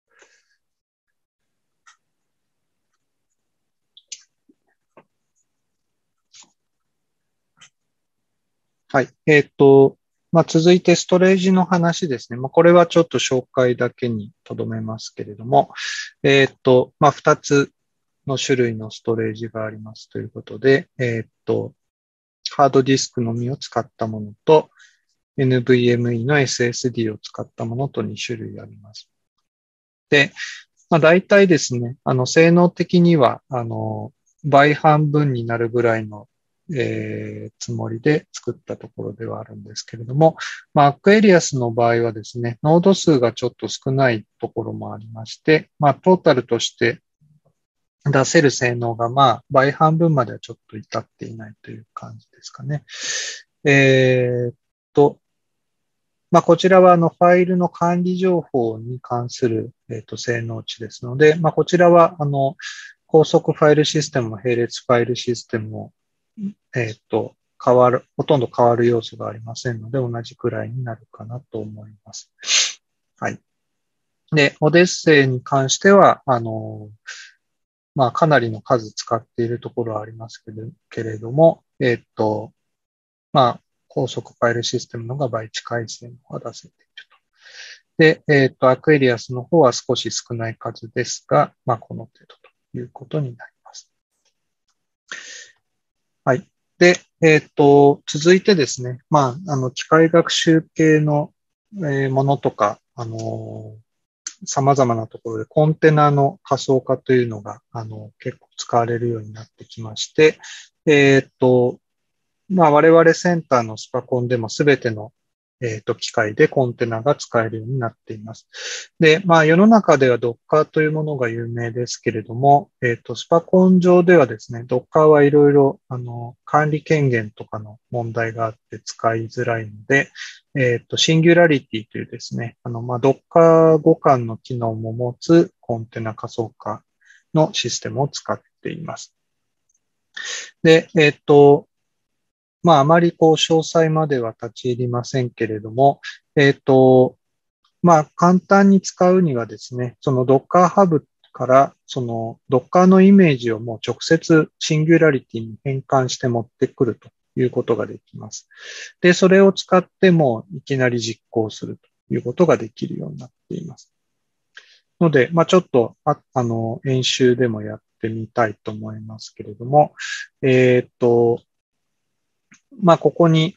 はい。続いてストレージの話ですね。これはちょっと紹介だけにとどめますけれども、2つの種類のストレージがありますということで、ハードディスクのみを使ったものと、NVMe の SSD を使ったものと2種類あります。で、大体ですね、性能的には、倍半分になるぐらいの、つもりで作ったところではあるんですけれども、Aquarius の場合はですね、ノード数がちょっと少ないところもありまして、トータルとして出せる性能が倍半分まではちょっと至っていないという感じですかね。えーっと、こちらはファイルの管理情報に関する、性能値ですので、こちらは高速ファイルシステムも並列ファイルシステムも、ほとんど変わる要素がありませんので、同じくらいになるかなと思います。はい。で、オデッセイに関しては、かなりの数使っているところはありますけれども、高速ファイルシステムのが倍近い性能が出せていると。で、アクエリアスの方は少し少ない数ですが、この程度ということになります。はい。で、続いてですね、機械学習系の、ものとか、様々なところでコンテナの仮想化というのが、結構使われるようになってきまして、我々センターのスパコンでもすべての、機械でコンテナが使えるようになっています。で、世の中では Docker というものが有名ですけれども、スパコン上ではですね、Docker はいろいろ、管理権限とかの問題があって使いづらいので、Singularity というですね、Docker 互換の機能も持つコンテナ仮想化のシステムを使っています。で、あまり詳細までは立ち入りませんけれども、簡単に使うにはですね、その Docker Hub から、その Docker のイメージをもう直接 Singularity に変換して持ってくるということができます。で、それを使ってもいきなり実行するということができるようになっています。ので、ちょっと、演習でもやってみたいと思いますけれども、ここに、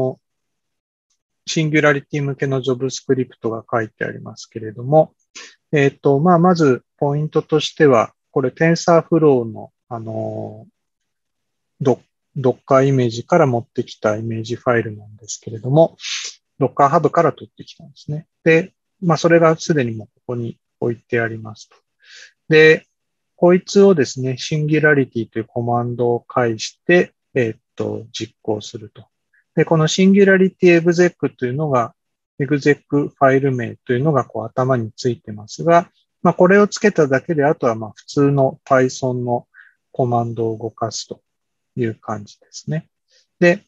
シンギュラリティ向けの JavaScript が書いてありますけれども、まず、ポイントとしては、これ TensorFlow の、Docker イメージから持ってきたイメージファイルなんですけれども、Docker Hub から取ってきたんですね。で、それがすでにもうここに置いてありますと。で、こいつをですね、Singularity というコマンドを介して、実行すると。で、この Singularity exec というのが、exec ファイル名というのがこう頭についてますが、これをつけただけで、あとは普通の Python のコマンドを動かすという感じですね。で、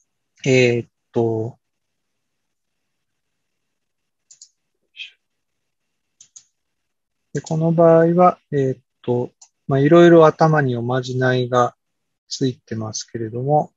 でこの場合は、いろいろ頭におまじないがついてますけれども、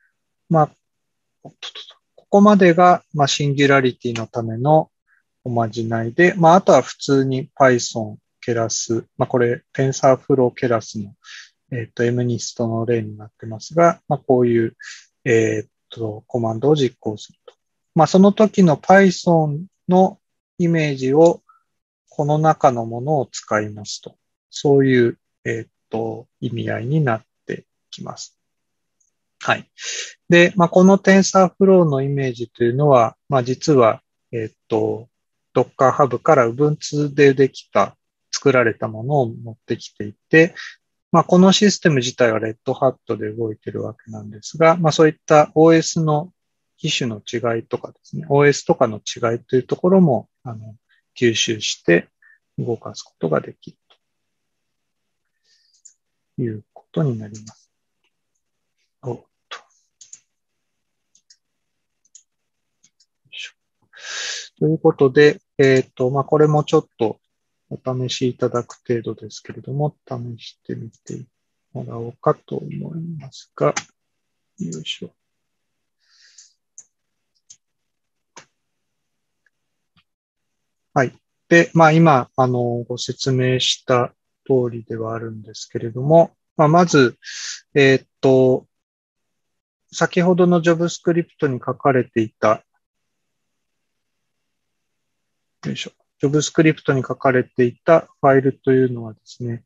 ここまでが、シンギュラリティのためのおまじないで、あとは普通に Python ケラス、これ TensorFlow ケラスの、MNIST の例になってますが、こういう、コマンドを実行すると。その時の Python のイメージをこの中のものを使いますと。そういう、意味合いになってきます。はい。で、この TensorFlow のイメージというのは、実は、Docker Hub から Ubuntu でできた、作られたものを持ってきていて、このシステム自体は Red Hat で動いているわけなんですが、そういった OS の機種の違いとかですね、OS とかの違いというところも、吸収して動かすことができるということになります。ということで、これもちょっとお試しいただく程度ですけれども、試してみてもらおうかと思いますが、よいしょ。はい。で、今、ご説明した通りではあるんですけれども、まず、先ほどの JavaScript に書かれていた、よいしょ。JavaScript に書かれていたファイルというのはですね、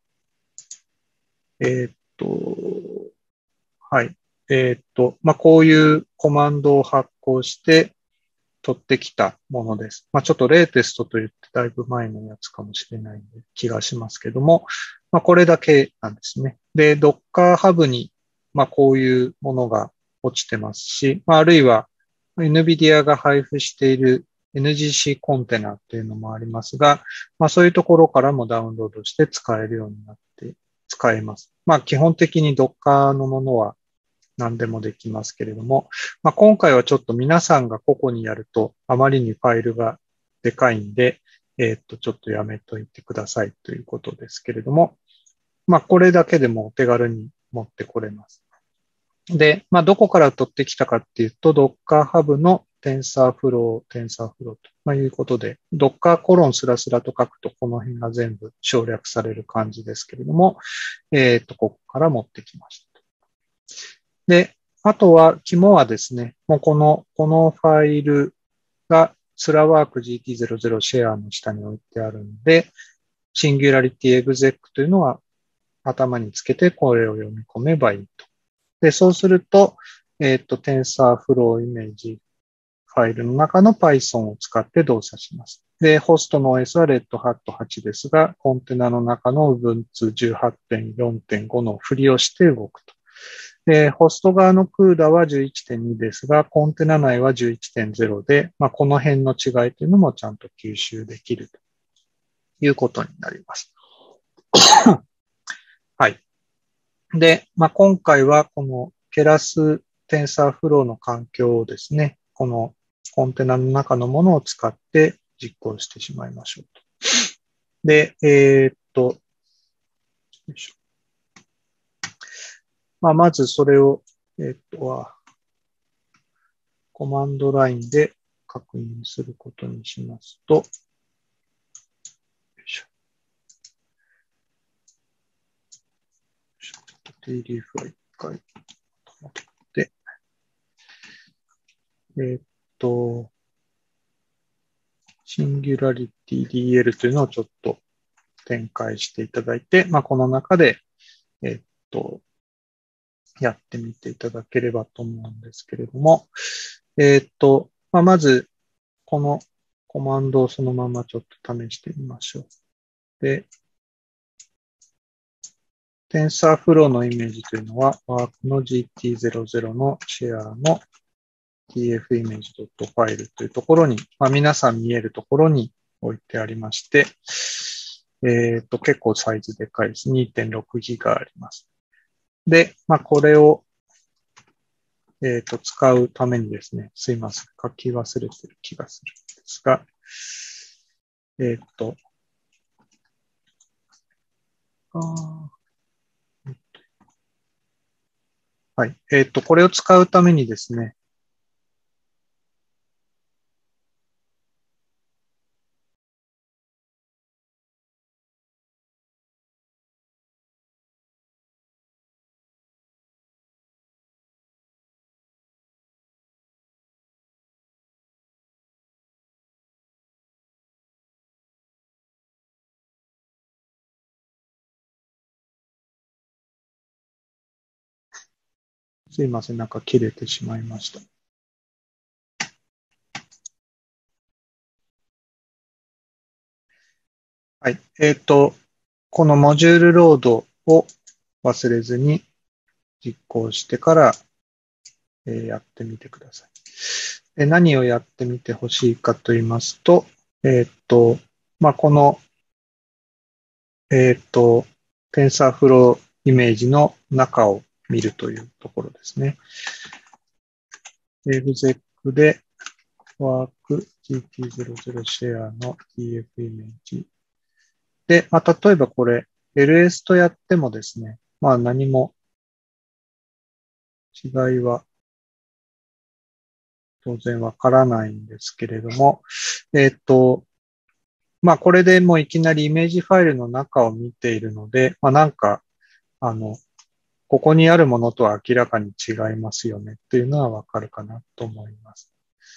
はい。こういうコマンドを発行して取ってきたものです。ちょっとレイテストと言ってだいぶ前のやつかもしれない気がしますけども、これだけなんですね。で、Docker Hub に、こういうものが落ちてますし、あるいは NVIDIA が配布している NGC コンテナっていうのもありますが、そういうところからもダウンロードして使えるようになって使えます。基本的に Docker のものは何でもできますけれども、今回はちょっと皆さんが個々にやるとあまりにファイルがでかいんで、ちょっとやめといてくださいということですけれども、これだけでもお手軽に持ってこれます。で、どこから取ってきたかっていうと、Docker Hub の TensorFlow ということで、Docker コロンスラスラと書くとこの辺が全部省略される感じですけれども、ここから持ってきました。で、あとは、肝はですね、もうこのファイルがスラワーク GT00 シェアの下に置いてあるんで、Singularity Exec というのは頭につけてこれを読み込めばいいと。で、そうすると、TensorFlow イメージファイルの中の Python を使って動作します。で、ホストの OS は Red Hat 8ですが、コンテナの中の Ubuntu 18.4.5 の振りをして動くと。で、ホスト側の CUDA は 11.2 ですが、コンテナ内は 11.0 で、この辺の違いというのもちゃんと吸収できるということになります。はい。で、今回はこの Keras TensorFlow の環境をですね、このコンテナの中のものを使って実行してしまいましょうと。で、よいしょ。まずそれを、コマンドラインで確認することにしますと、よいしょ。TLF は一回持って、Singularity DL というのをちょっと展開していただいて、この中で、やってみていただければと思うんですけれども、まず、このコマンドをそのままちょっと試してみましょう。で、TensorFlow のイメージというのは、ワークの GT00 のシェアの tf-image.file というところに、皆さん見えるところに置いてありまして、結構サイズでかいです。2.6 ギガあります。で、これを、使うためにですね、すいません。書き忘れてる気がするんですが、はい。これを使うためにですね、 すいません。なんか切れてしまいました。はい。このモジュールロードを忘れずに実行してから、やってみてください。何をやってみてほしいかと言いますと、この、TensorFlow イメージの中を見るというところですね。exec で work gt00 share の TF イメージ。で、例えばこれ LS とやってもですね、何も違いは当然わからないんですけれども、これでもういきなりイメージファイルの中を見ているので、ここにあるものとは明らかに違いますよねっていうのはわかるかなと思います。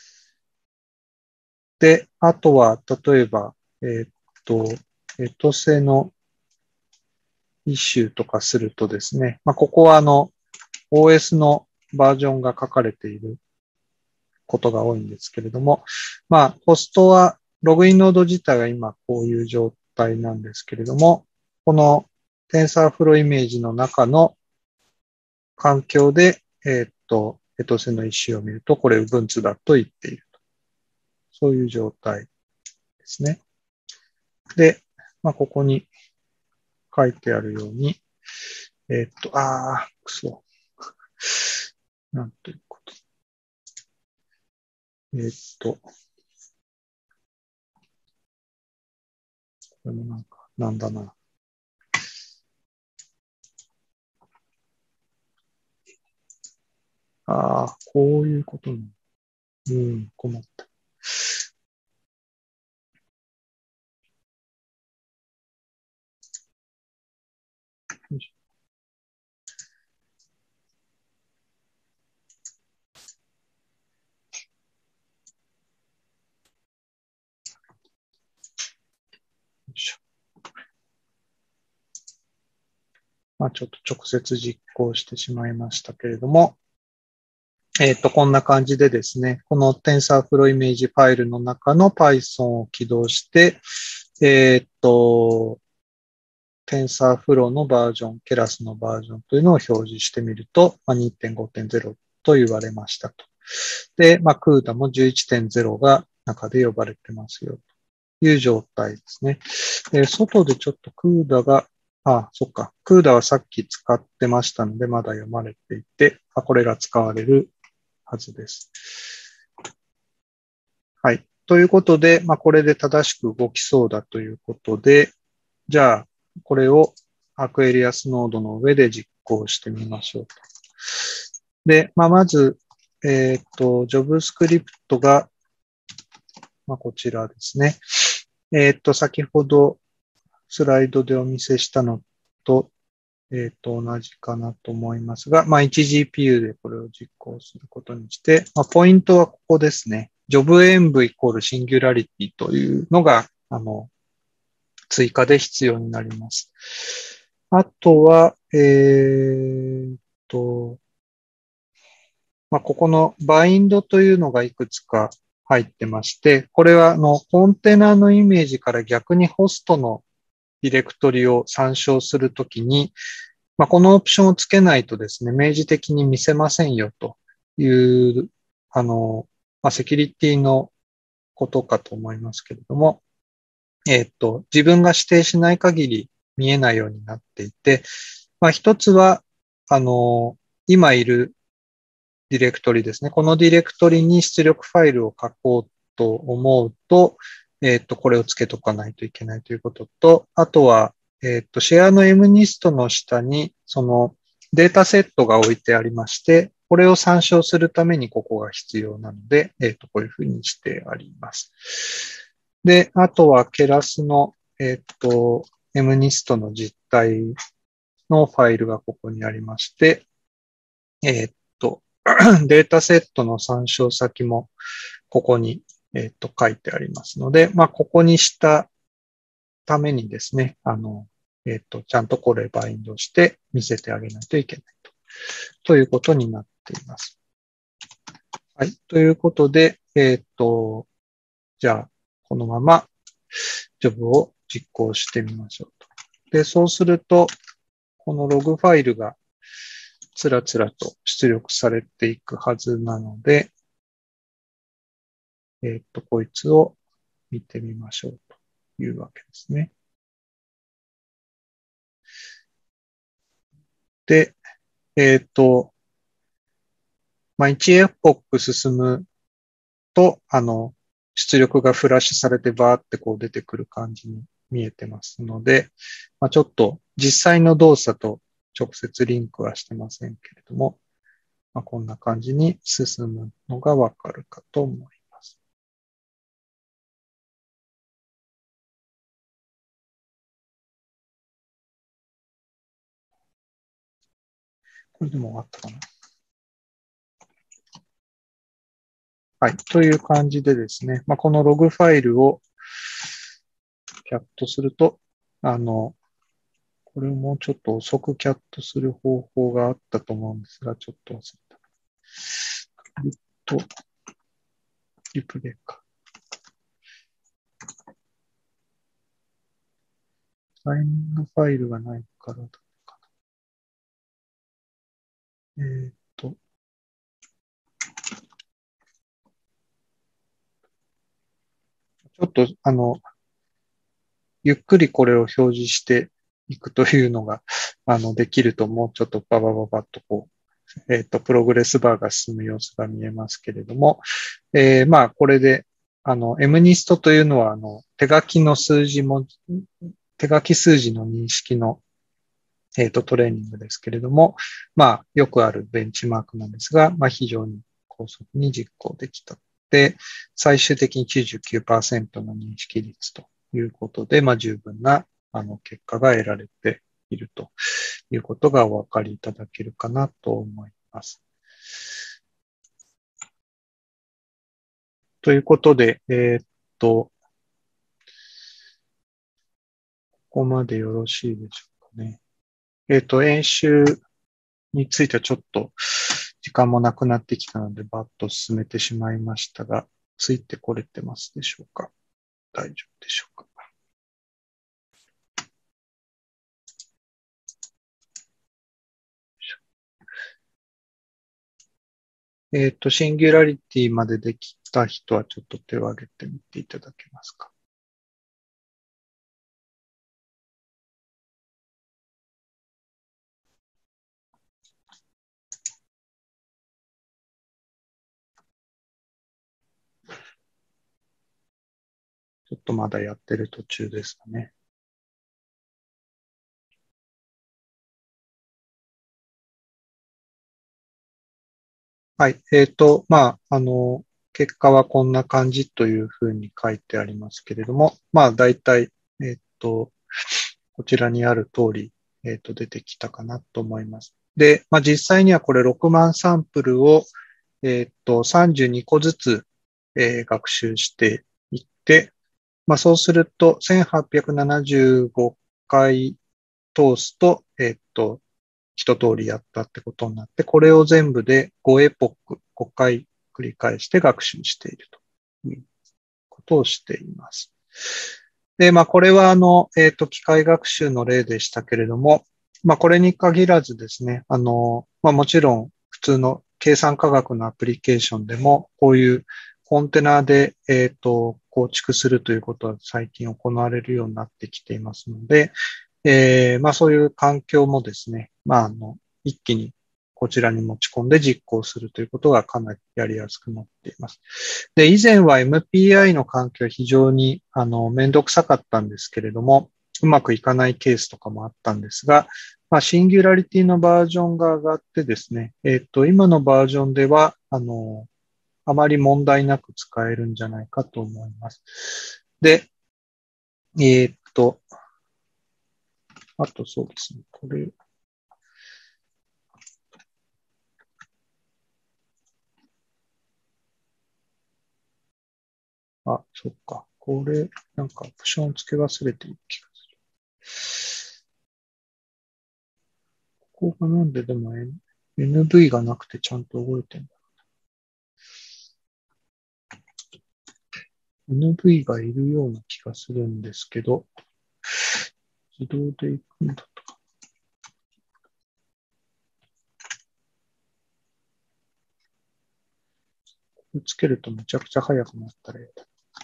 で、あとは、例えば、エトセのイシューとかするとですね、ここはOS のバージョンが書かれていることが多いんですけれども、ホストは、ログインノード自体は今こういう状態なんですけれども、この TensorFlow イメージの中の環境で、エトセのイシューを見ると、これ Ubuntu だと言っていると。そういう状態ですね。で、ここに書いてあるように、くそ。なんということ。これもなんだな。こういうことね。困った。よいしょ。よいしょ。ちょっと直接実行してしまいましたけれども、こんな感じでですね、この TensorFlow イメージファイルの中の Python を起動して、TensorFlow のバージョン、ケラスのバージョンというのを表示してみると、2.5.0 と言われましたと。で、CUDA も 11.0 が中で呼ばれてますよという状態ですね。外でちょっと CUDA が、そっか。CUDA はさっき使ってましたので、まだ読まれていて、これが使われるはずです。はい。ということで、これで正しく動きそうだということで、じゃあ、これをアクエリアスノードの上で実行してみましょうと。で、まず、JavaScript が、こちらですね。先ほどスライドでお見せしたのと、同じかなと思いますが、1GPU でこれを実行することにして、ポイントはここですね。JobEnv イコールシンギュラリティというのが、追加で必要になります。あとは、ここのバインドというのがいくつか入ってまして、これはコンテナのイメージから逆にホストのディレクトリを参照するときに、このオプションをつけないとですね、明示的に見せませんよという、セキュリティのことかと思いますけれども、自分が指定しない限り見えないようになっていて、一つは、今いるディレクトリですね。このディレクトリに出力ファイルを書こうと思うと、これをつけとかないといけないということと、あとは、シェアの MNIST の下に、そのデータセットが置いてありまして、これを参照するためにここが必要なので、こういうふうにしてあります。で、あとは、ケラスの、MNIST の実態のファイルがここにありまして、データセットの参照先もここに、書いてありますので、ここにしたためにですね、ちゃんとこれバインドして見せてあげないといけないということになっています。はい。ということで、じゃあ、このままジョブを実行してみましょうと。で、そうすると、このログファイルがつらつらと出力されていくはずなので、こいつを見てみましょうというわけですね。で、1エポック進むと、出力がフラッシュされてバーってこう出てくる感じに見えてますので、ちょっと実際の動作と直接リンクはしてませんけれども、こんな感じに進むのがわかるかと思います。これでも終わったかな。はい。という感じでですね、このログファイルをキャットすると、これをもうちょっと遅くキャットする方法があったと思うんですが、ちょっと忘れた。リプレイか。サインのファイルがないからだかな。ちょっと、ゆっくりこれを表示していくというのが、できるともうちょっとババババッとこう、プログレスバーが進む様子が見えますけれども、これで、MNIST というのは、手書きの数字も、手書き数字の認識の、トレーニングですけれども、よくあるベンチマークなんですが、非常に高速に実行できた。で、最終的に 99% の認識率ということで、十分な、結果が得られているということがお分かりいただけるかなと思います。ということで、ここまでよろしいでしょうかね。演習についてはちょっと時間もなくなってきたので、バッと進めてしまいましたが、ついてこれてますでしょうか？大丈夫でしょうか？シンギュラリティまでできた人はちょっと手を挙げてみていただけますか？ちょっとまだやってる途中ですかね。はい。結果はこんな感じというふうに書いてありますけれども、大体、こちらにある通り、出てきたかなと思います。で、実際にはこれ6万サンプルを、32個ずつ、学習していって、そうすると1875回通すと、一通りやったってことになって、これを全部で5エポック、5回繰り返して学習しているということをしています。で、これは機械学習の例でしたけれども、これに限らずですね、もちろん普通の計算科学のアプリケーションでも、こういうコンテナで、構築するということは最近行われるようになってきていますので、そういう環境もですね、一気にこちらに持ち込んで実行するということがかなりやりやすくなっています。で、以前は MPI の環境は非常に、めんどくさかったんですけれども、うまくいかないケースとかもあったんですが、シンギュラリティのバージョンが上がってですね、今のバージョンでは、あまり問題なく使えるんじゃないかと思います。で、あとそうですね、これ、そっか。これ、なんかオプション付け忘れてる気がする。ここがなんででも NV がなくてちゃんと動いてんだ。NV がいるような気がするんですけど、自動で行くんだとか。つけるとめちゃくちゃ速くなったらいい。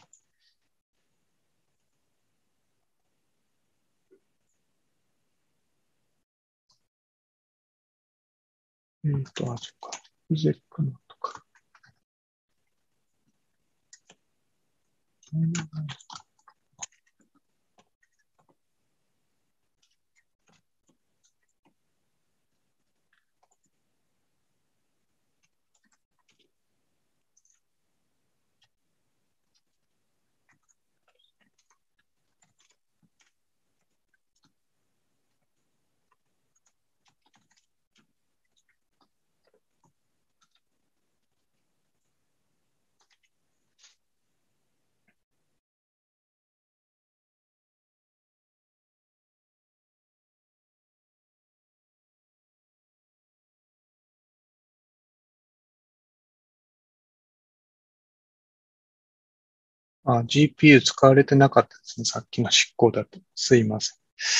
そっか。ゼックのとか。GPU 使われてなかったですね。さっきの執行だと。すいませ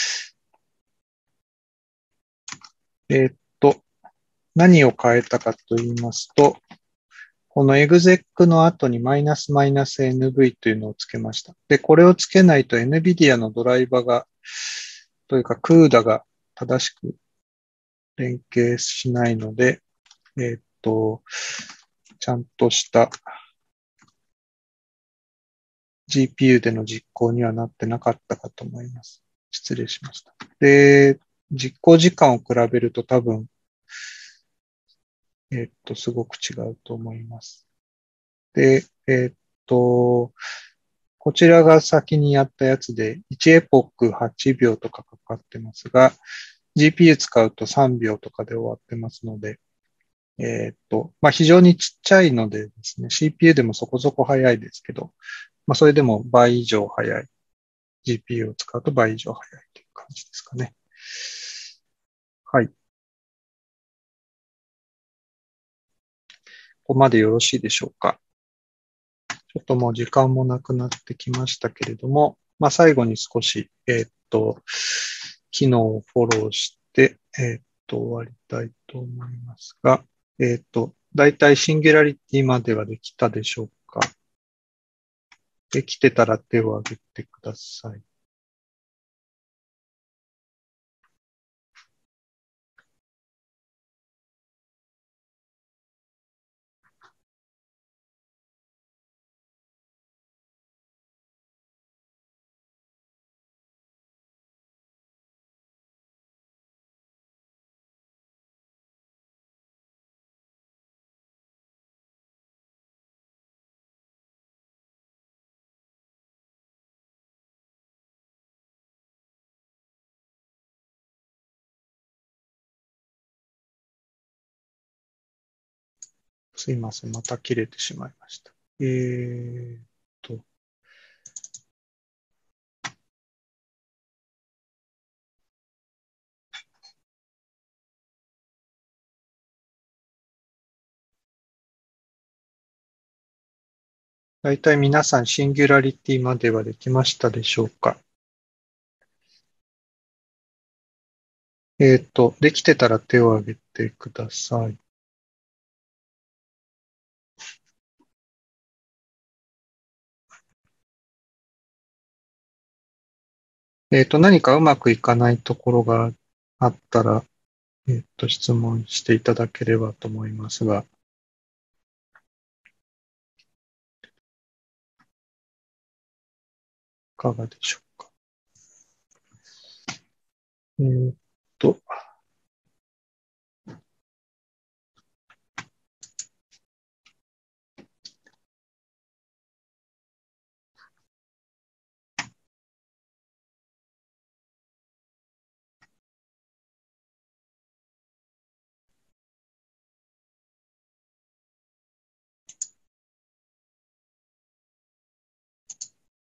ん。何を変えたかと言いますと、この exec の後にマイナスマイナス NV というのをつけました。で、これをつけないと NVIDIA のドライバが、というか CUDA が正しく連携しないので、ちゃんとした GPU での実行にはなってなかったかと思います。失礼しました。で、実行時間を比べると多分、すごく違うと思います。で、こちらが先にやったやつで、1エポック8秒とかかかってますが、GPU 使うと3秒とかで終わってますので、非常にちっちゃいのでですね、CPU でもそこそこ早いですけど、それでも倍以上早い。GPU を使うと倍以上早いという感じですかね。はい。ここまでよろしいでしょうか。ちょっともう時間もなくなってきましたけれども、最後に少し、機能をフォローして、終わりたいと思いますが、だいたいシンギュラリティまではできたでしょうか。できてたら手を挙げてください。すいません。また切れてしまいました。と、だいたい皆さんシンギュラリティまではできましたでしょうか。できてたら手を挙げてください。何かうまくいかないところがあったら、質問していただければと思いますが、いかがでしょうか。えーっと、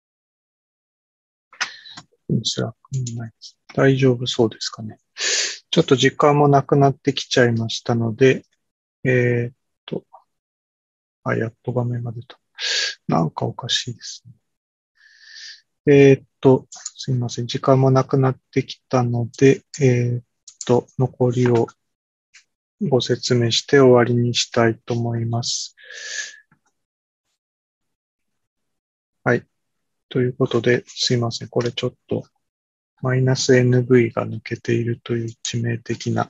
辛くないです。大丈夫そうですかね。 ちょっと時間もなくなってきちゃいましたので、えーっと、やっと画面が出た。なんかおかしいですね。すいません。時間もなくなってきたので、残りをご説明して終わりにしたいと思います。はい。ということで、すいません。これちょっと、マイナス NV が抜けているという致命的な。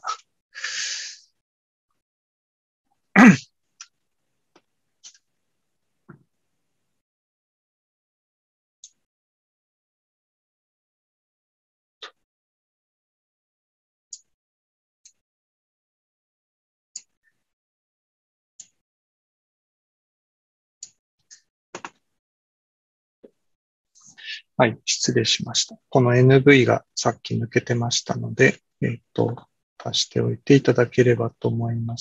はい、失礼しました。この NV がさっき抜けてましたので、足しておいていただければと思います。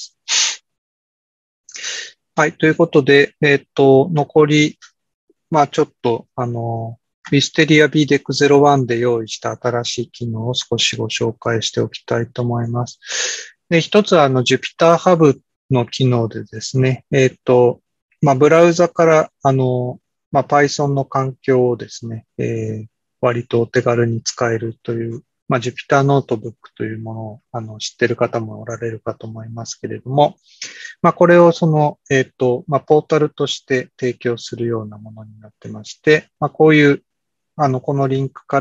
はい、ということで、残り、ちょっと、Wisteria BDEC01 で用意した新しい機能を少しご紹介しておきたいと思います。で、一つはJupyter Hub の機能でですね、ブラウザから、Python の環境をですね、割とお手軽に使えるという、Jupyter ノートブックというものを知っている方もおられるかと思いますけれども、これをポータルとして提供するようなものになってまして、こういう、このリンクから、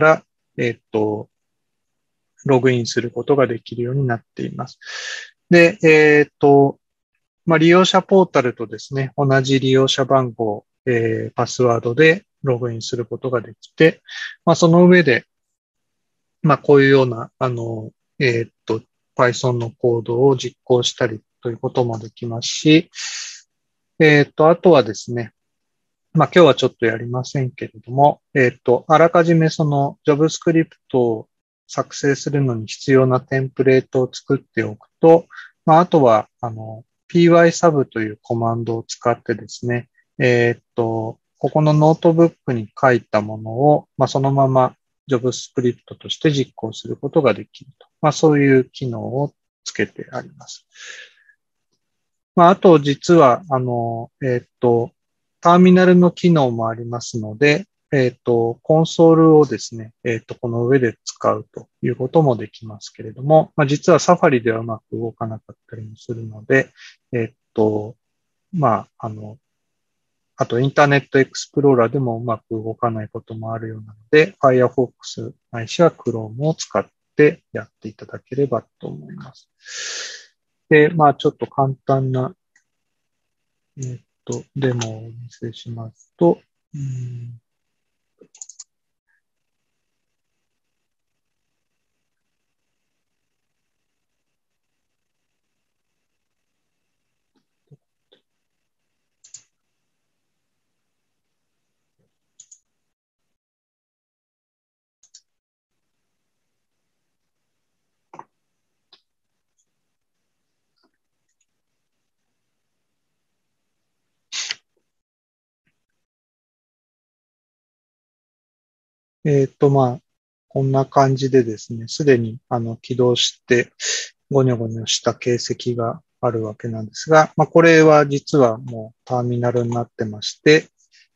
ログインすることができるようになっています。で、利用者ポータルとですね、同じ利用者番号、パスワードでログインすることができて、その上で、こういうような、Python のコードを実行したりということもできますし、あとはですね、今日はちょっとやりませんけれども、あらかじめその JavaScript を作成するのに必要なテンプレートを作っておくと、あとは、pysub というコマンドを使ってですね、ここのノートブックに書いたものを、そのまま JavaScript として実行することができると。そういう機能をつけてあります。あと、実は、ターミナルの機能もありますので、コンソールをですね、この上で使うということもできますけれども、実はサファリではうまく動かなかったりもするので、あとインターネットエクスプローラーでもうまく動かないこともあるようなので、Firefox ないしは Chrome を使ってやっていただければと思います。で、ちょっと簡単な、デモをお見せしますと、こんな感じでですね、すでに起動してゴニョゴニョした形跡があるわけなんですが、これは実はもうターミナルになってまして、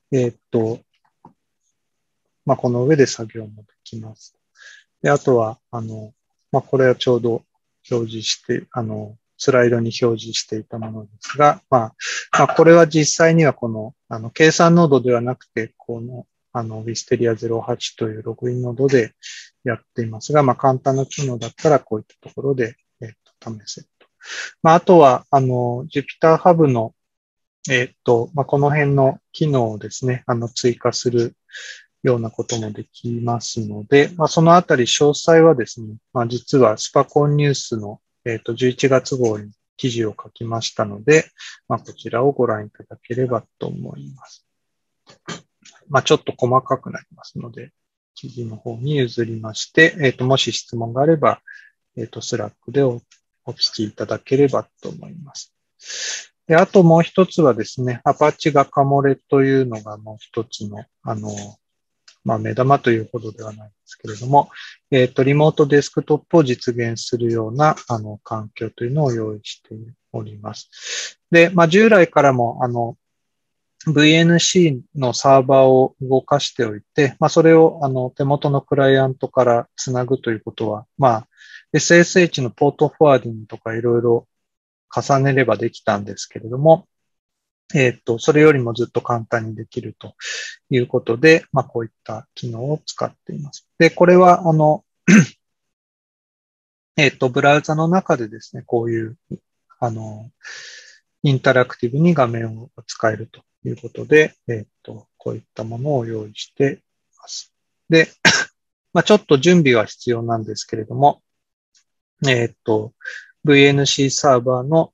この上で作業もできます。で、あとは、これはちょうど表示して、スライドに表示していたものですが、これは実際にはこの、計算ノードではなくて、この、Wisteria 08というログインノードでやっていますが、簡単な機能だったらこういったところで、試せると。あとは、Jupyter Hub の、この辺の機能をですね、追加するようなこともできますので、そのあたり詳細はですね、実はスパコンニュースの、11月号に記事を書きましたので、こちらをご覧いただければと思います。ちょっと細かくなりますので、記事の方に譲りまして、もし質問があれば、スラックでお聞きいただければと思います。で、あともう一つはですね、アパッチガカモレというのがもう一つの、 まあ、目玉というほどではないんですけれども、リモートデスクトップを実現するような、環境というのを用意しております。で、まあ、従来からも、VNC のサーバーを動かしておいて、まあ、それを手元のクライアントからつなぐということは、まあ、SSH のポートフォワーディングとかいろいろ重ねればできたんですけれども、それよりもずっと簡単にできるということで、まあ、こういった機能を使っています。で、これは、ブラウザの中でですね、こういう、インタラクティブに画面を使えるということで、こういったものを用意しています。で、まあ、ちょっと準備は必要なんですけれども、VNC サーバーの、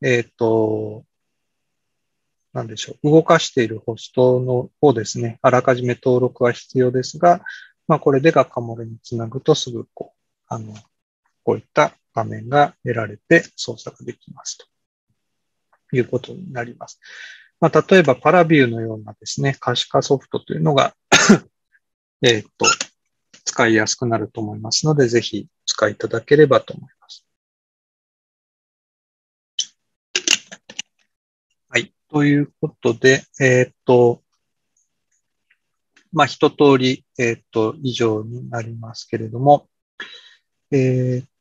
なんでしょう、動かしているホストのをですね、あらかじめ登録は必要ですが、まあ、これでガカモレにつなぐとすぐこういった画面が得られて操作ができますということになります。まあ、例えばパラビューのようなですね、可視化ソフトというのが使いやすくなると思いますので、ぜひ使いいただければと思います。はい。ということで、まあ、一通り、以上になりますけれども、